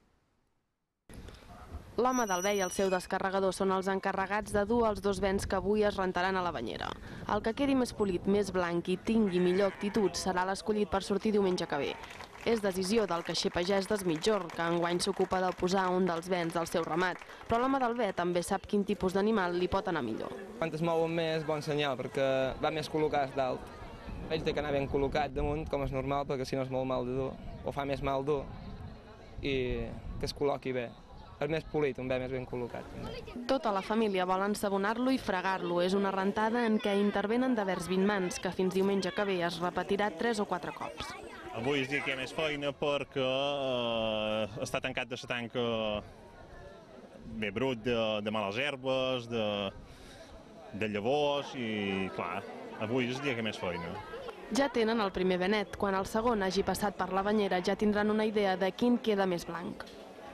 L'home del Be i el seu descarregador són els encarregats de dur els dos bens que avui es rentaran a la banyera. El que quedi més polit, més blanc i tingui millor actitud serà l'escollit per sortir diumenge que ve. És decisió del caixer pagès d'Es Migjorn, que enguany s'ocupa de posar un dels bens al seu ramat. Però l'home del Be també sap quin tipus d'animal li pot anar millor. Quan es mouen més, bon senyal, perquè va més col·locat dalt. Veig que anar ben col·locat damunt, com és normal, perquè si no és molt mal de dur, o fa més mal dur, i que es col·loqui bé. És més polit, un bé més ben col·locat. Tota la família vol ensabonar-lo i fregar-lo. És una rentada en què intervenen devers vint mans, que fins diumenge que ve es repetirà tres o quatre cops. Avui és dia que hi ha més feina perquè eh, està tancat de la tanca bé brut de, de males herbes, de, de llavors i, clar, avui és el dia que hi ha més feina. Ja tenen el primer benet. Quan el segon hagi passat per la banyera ja tindran una idea de quin queda més blanc.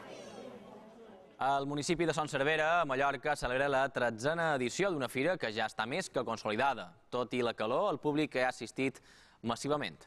El municipi de Son Servera, a Mallorca, celebra la tretzena edició d'una fira que ja està més que consolidada. Tot i la calor, el públic ha assistit massivament.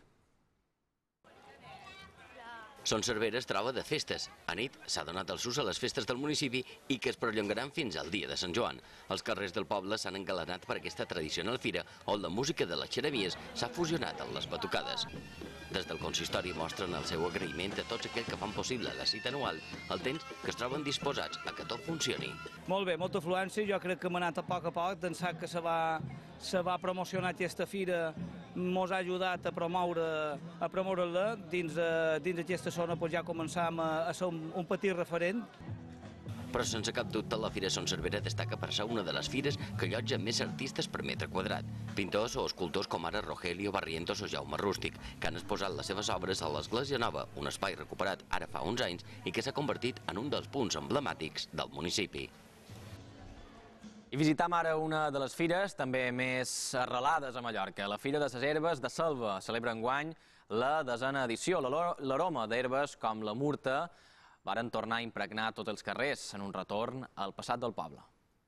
Son Servera es troba de festes. A nit s'ha donat el sus a les festes del municipi i que es perllongaran fins al dia de Sant Joan. Els carrers del poble s'han engalanat per aquesta tradicional fira on la música de les xeremies s'ha fusionat amb les batucades. Des del consistori mostren el seu agraïment a tots aquells que fan possible la cita anual al temps que es troben disposats a que tot funcioni. Molt bé, molta afluència. Jo crec que hem anat a poc a poc. D'ençà que se va, se va promocionar aquesta fira ens ha ajudat a promoure a promoure-la dins, dins aquesta zona, doncs ja començam a, a ser un, un petit referent. Però sense cap dubte la Fira Son Servera destaca per ser una de les fires que allotja més artistes per metre quadrat. Pintors o escultors com ara Rogelio Barrientos o Jaume Rústic, que han exposat les seves obres a l'Església Nova, un espai recuperat ara fa uns anys i que s'ha convertit en un dels punts emblemàtics del municipi. I visitam ara una de les fires també més arrelades a Mallorca. La Fira de les Herbes de Selva celebra enguany la desena edició. L'aroma d'herbes com la murta varen tornar a impregnar tots els carrers en un retorn al passat del poble.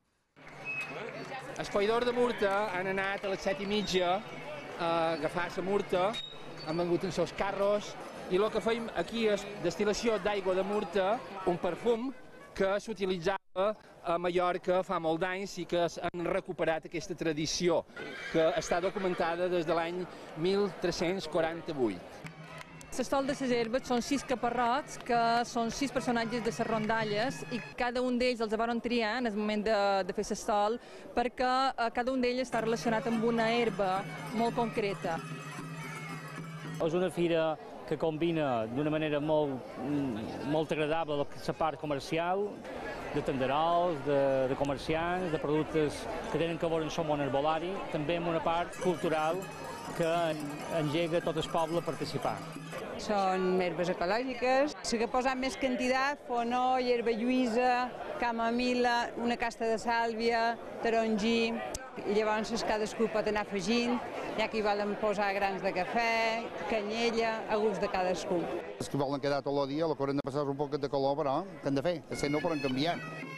Els colladors de murta han anat a les set i mitja a agafar la murta, han vengut en seus carros i el que feim aquí és destil·lació d'aigua de murta, un perfum que s'utilitzava a Mallorca fa molt d'anys i que han recuperat aquesta tradició, que està documentada des de l'any mil tres-cents quaranta-vuit. L'estol de les herbes són sis caparrots, que són sis personatges de les rondalles, i cada un d'ells els van triar en el moment de, de fer l'estol, perquè cada un d'ells està relacionat amb una herba molt concreta. És una fira que combina d'una manera molt, molt agradable la part comercial, de tenderols, de, de comerciants, de productes que tenen que veure amb el món herbolari, també amb una part cultural que engega tot el poble a participar. Són herbes ecològiques. Si que posat més quantitat, fonoll, herba lluïsa, camamila, una casta de sàlvia, tarongi, i llavors cadascú pot anar afegint, ja que hi volen posar grans de cafè, canyella, a gust de cadascú. Els que volen quedar tot el dia, el que haurem de passar un poc de calor, però què hem de fer? Si no poden canviar.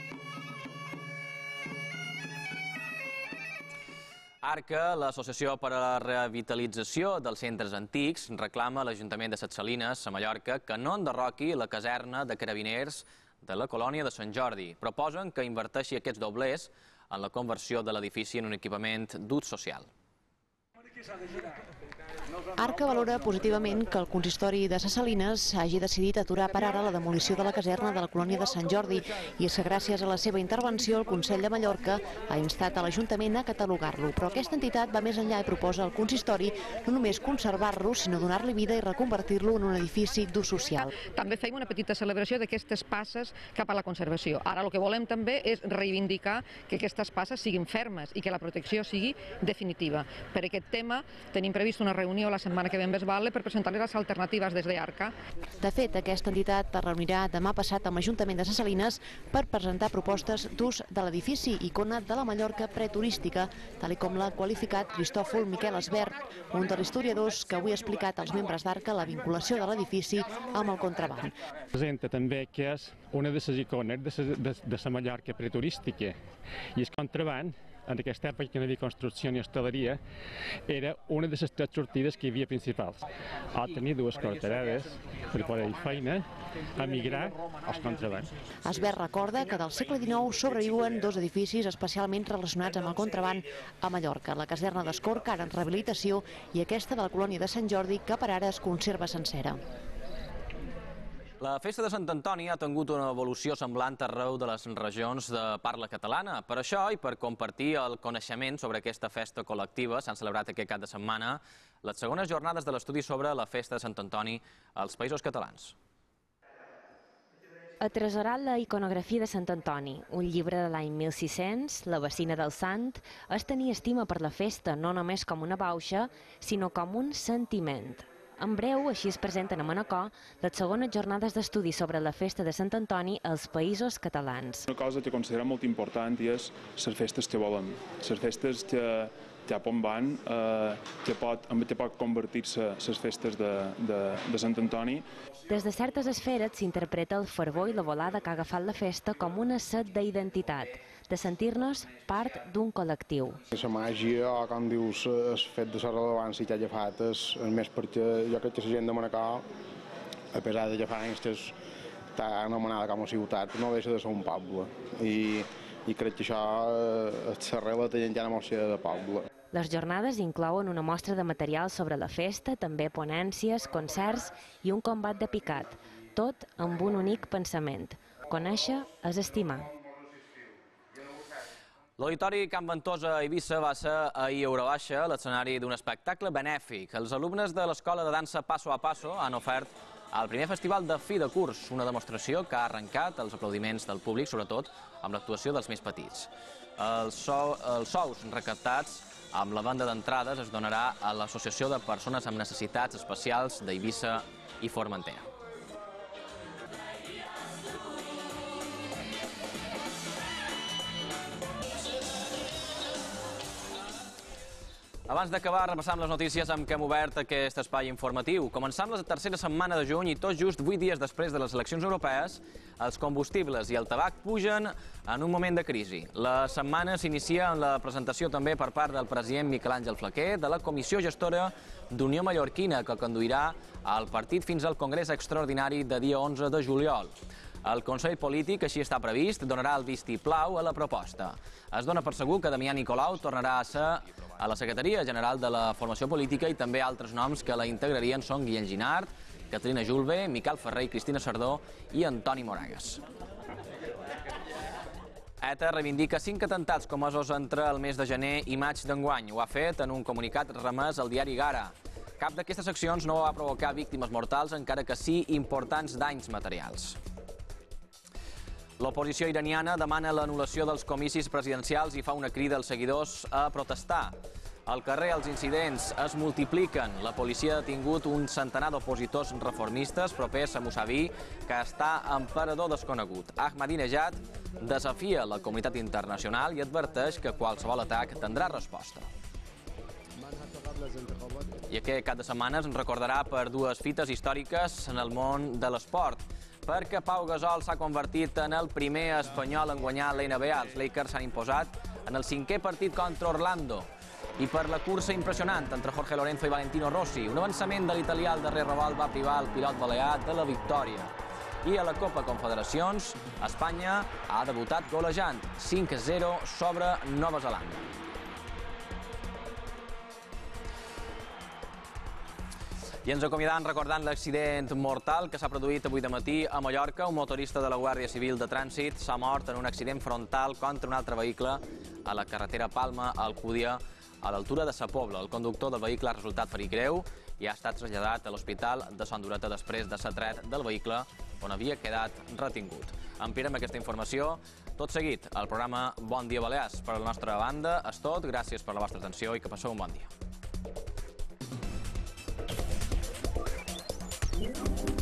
Arca, l'Associació per a la Revitalització dels Centres Antics, reclama a l'Ajuntament de Ses Salines, a Mallorca, que no enderroqui la caserna de carabiners de la colònia de Sant Jordi. Proposen que inverteixi aquests doblers en la conversió de l'edifici en un equipament d'ús social. Arca valora positivament que el consistori de Ses Salines hagi decidit aturar per ara la demolició de la caserna de la colònia de Sant Jordi i és que gràcies a la seva intervenció el Consell de Mallorca ha instat a l'Ajuntament a catalogar-lo. Però aquesta entitat va més enllà i proposa al consistori no només conservar-lo, sinó donar-li vida i reconvertir-lo en un edifici d'ús social. També fem una petita celebració d'aquestes passes cap a la conservació. Ara el que volem també és reivindicar que aquestes passes siguin fermes i que la protecció sigui definitiva. Per aquest tema tenim previst una reunió la setmana que ve amb Esbale per presentar-li les alternatives des d'Arca. De fet, aquesta entitat es reunirà demà passat amb l'Ajuntament de Ses Salines per presentar propostes d'ús de l'edifici, icona de la Mallorca preturística, tal com l'ha qualificat Cristòfol Miquel Esbert, un dels historiadors que avui ha explicat als membres d'Arca la vinculació de l'edifici amb el contraban. Presenta també que és una de les icones de la Mallorca preturística i el contraban en aquesta època que no hi havia construcció ni hostaleria, era una de les tres sortides que hi havia principals. Ha tenir dues quarterades per poder fer feina, emigrar als contrabans. Esbert recorda que del segle dinou sobreviuen dos edificis especialment relacionats amb el contraban a Mallorca, la caserna d'Escorca, ara en rehabilitació, i aquesta de la colònia de Sant Jordi, que per ara es conserva sencera. La festa de Sant Antoni ha tingut una evolució semblant arreu de les regions de parla catalana. Per això i per compartir el coneixement sobre aquesta festa col·lectiva s'han celebrat aquest cap de setmana les segones jornades de l'estudi sobre la festa de Sant Antoni als Països Catalans. Atresorar la iconografia de Sant Antoni, un llibre de l'any mil sis-cents, La vecina del sant, és tenir estima per la festa no només com una bauxa, sinó com un sentiment. En breu, així es presenten a Manacor les segones jornades d'estudi sobre la festa de Sant Antoni als Països Catalans. Una cosa que considerem molt important és les festes que volem, les festes que cap on van, que pot convertir-se les festes de Sant Antoni. Des de certes esferes s'interpreta el fervor i la volada que ha agafat la festa com una set d'identitat, de sentir-nos part d'un col·lectiu. La màgia, o com dius, el fet de la rellevància que ha agafat és més perquè jo crec que la gent de Manacor, a pesar de que fa anys que està anomenada com a ciutat, no deixa de ser un poble. I, i crec que això s'arrela tenint ja una emoció de poble. Les jornades inclouen una mostra de material sobre la festa, també ponències, concerts i un combat de picat, tot amb un únic pensament: conèixer és estimar. L'Auditori Can Ventosa a Eivissa va ser ahir a hora baixa l'escenari d'un espectacle benèfic. Els alumnes de l'Escola de Dansa Paso a Paso han ofert el primer festival de fi de curs, una demostració que ha arrencat els aplaudiments del públic, sobretot amb l'actuació dels més petits. Els, sou, els sous recaptats amb la venda d'entrades es donarà a l'Associació de Persones amb Necessitats Especials d'Eivissa i Formentera. Abans d'acabar, repassam les notícies amb què hem obert aquest espai informatiu. Començam la tercera setmana de juny i tot just vuit dies després de les eleccions europees, els combustibles i el tabac pugen en un moment de crisi. La setmana s'inicia amb la presentació també per part del president Miquel Àngel Flaquer de la Comissió Gestora d'Unió Mallorquina, que conduirà el partit fins al Congrés Extraordinari de dia onze de juliol. El Consell Polític, així està previst, donarà el vistiplau a la proposta. Es dona per segur que Damià Nicolau tornarà a ser a la Secretaria General de la Formació Política i també altres noms que la integrarien són Guillem Ginart, Caterina Julve, Miquel Ferrer i Cristina Sardó i Antoni Moragas. ETA reivindica cinc atemptats comesos entre el mes de gener i maig d'enguany. Ho ha fet en un comunicat remès al diari Gara. Cap d'aquestes accions no va provocar víctimes mortals, encara que sí importants danys materials. L'oposició iraniana demana l'anul·lació dels comicis presidencials i fa una crida als seguidors a protestar. Al carrer els incidents es multipliquen. La policia ha detingut un centenar d'opositors reformistes propers a Mossaví, que està en parador desconegut. Ahmadinejad desafia la comunitat internacional i adverteix que qualsevol atac tindrà resposta. I aquest cap de setmana ens recordarà per dues fites històriques en el món de l'esport. Perquè Pau Gasol s'ha convertit en el primer espanyol en guanyar l'N B A. Els Lakers s'han imposat en el cinquè partit contra Orlando. I per la cursa impressionant entre Jorge Lorenzo i Valentino Rossi, un avançament de l'italià al darrer revolt va privar el pilot balear de la victòria. I a la Copa Confederacions, Espanya ha debutat golejant cinc a zero sobre Nova Zelanda. I ens acomiadam recordant l'accident mortal que s'ha produït avui de matí a Mallorca. Un motorista de la Guàrdia Civil de Trànsit s'ha mort en un accident frontal contra un altre vehicle a la carretera Palma-Alcúdia, a l'altura de Sa Pobla. El conductor del vehicle ha resultat ferit greu i ha estat traslladat a l'Hospital de Son Dureta després de ser tret del vehicle on havia quedat retingut. Ampliem aquesta informació tot seguit al programa Bon Dia Balears. Per la nostra banda és tot. Gràcies per la vostra atenció i que passeu un bon dia.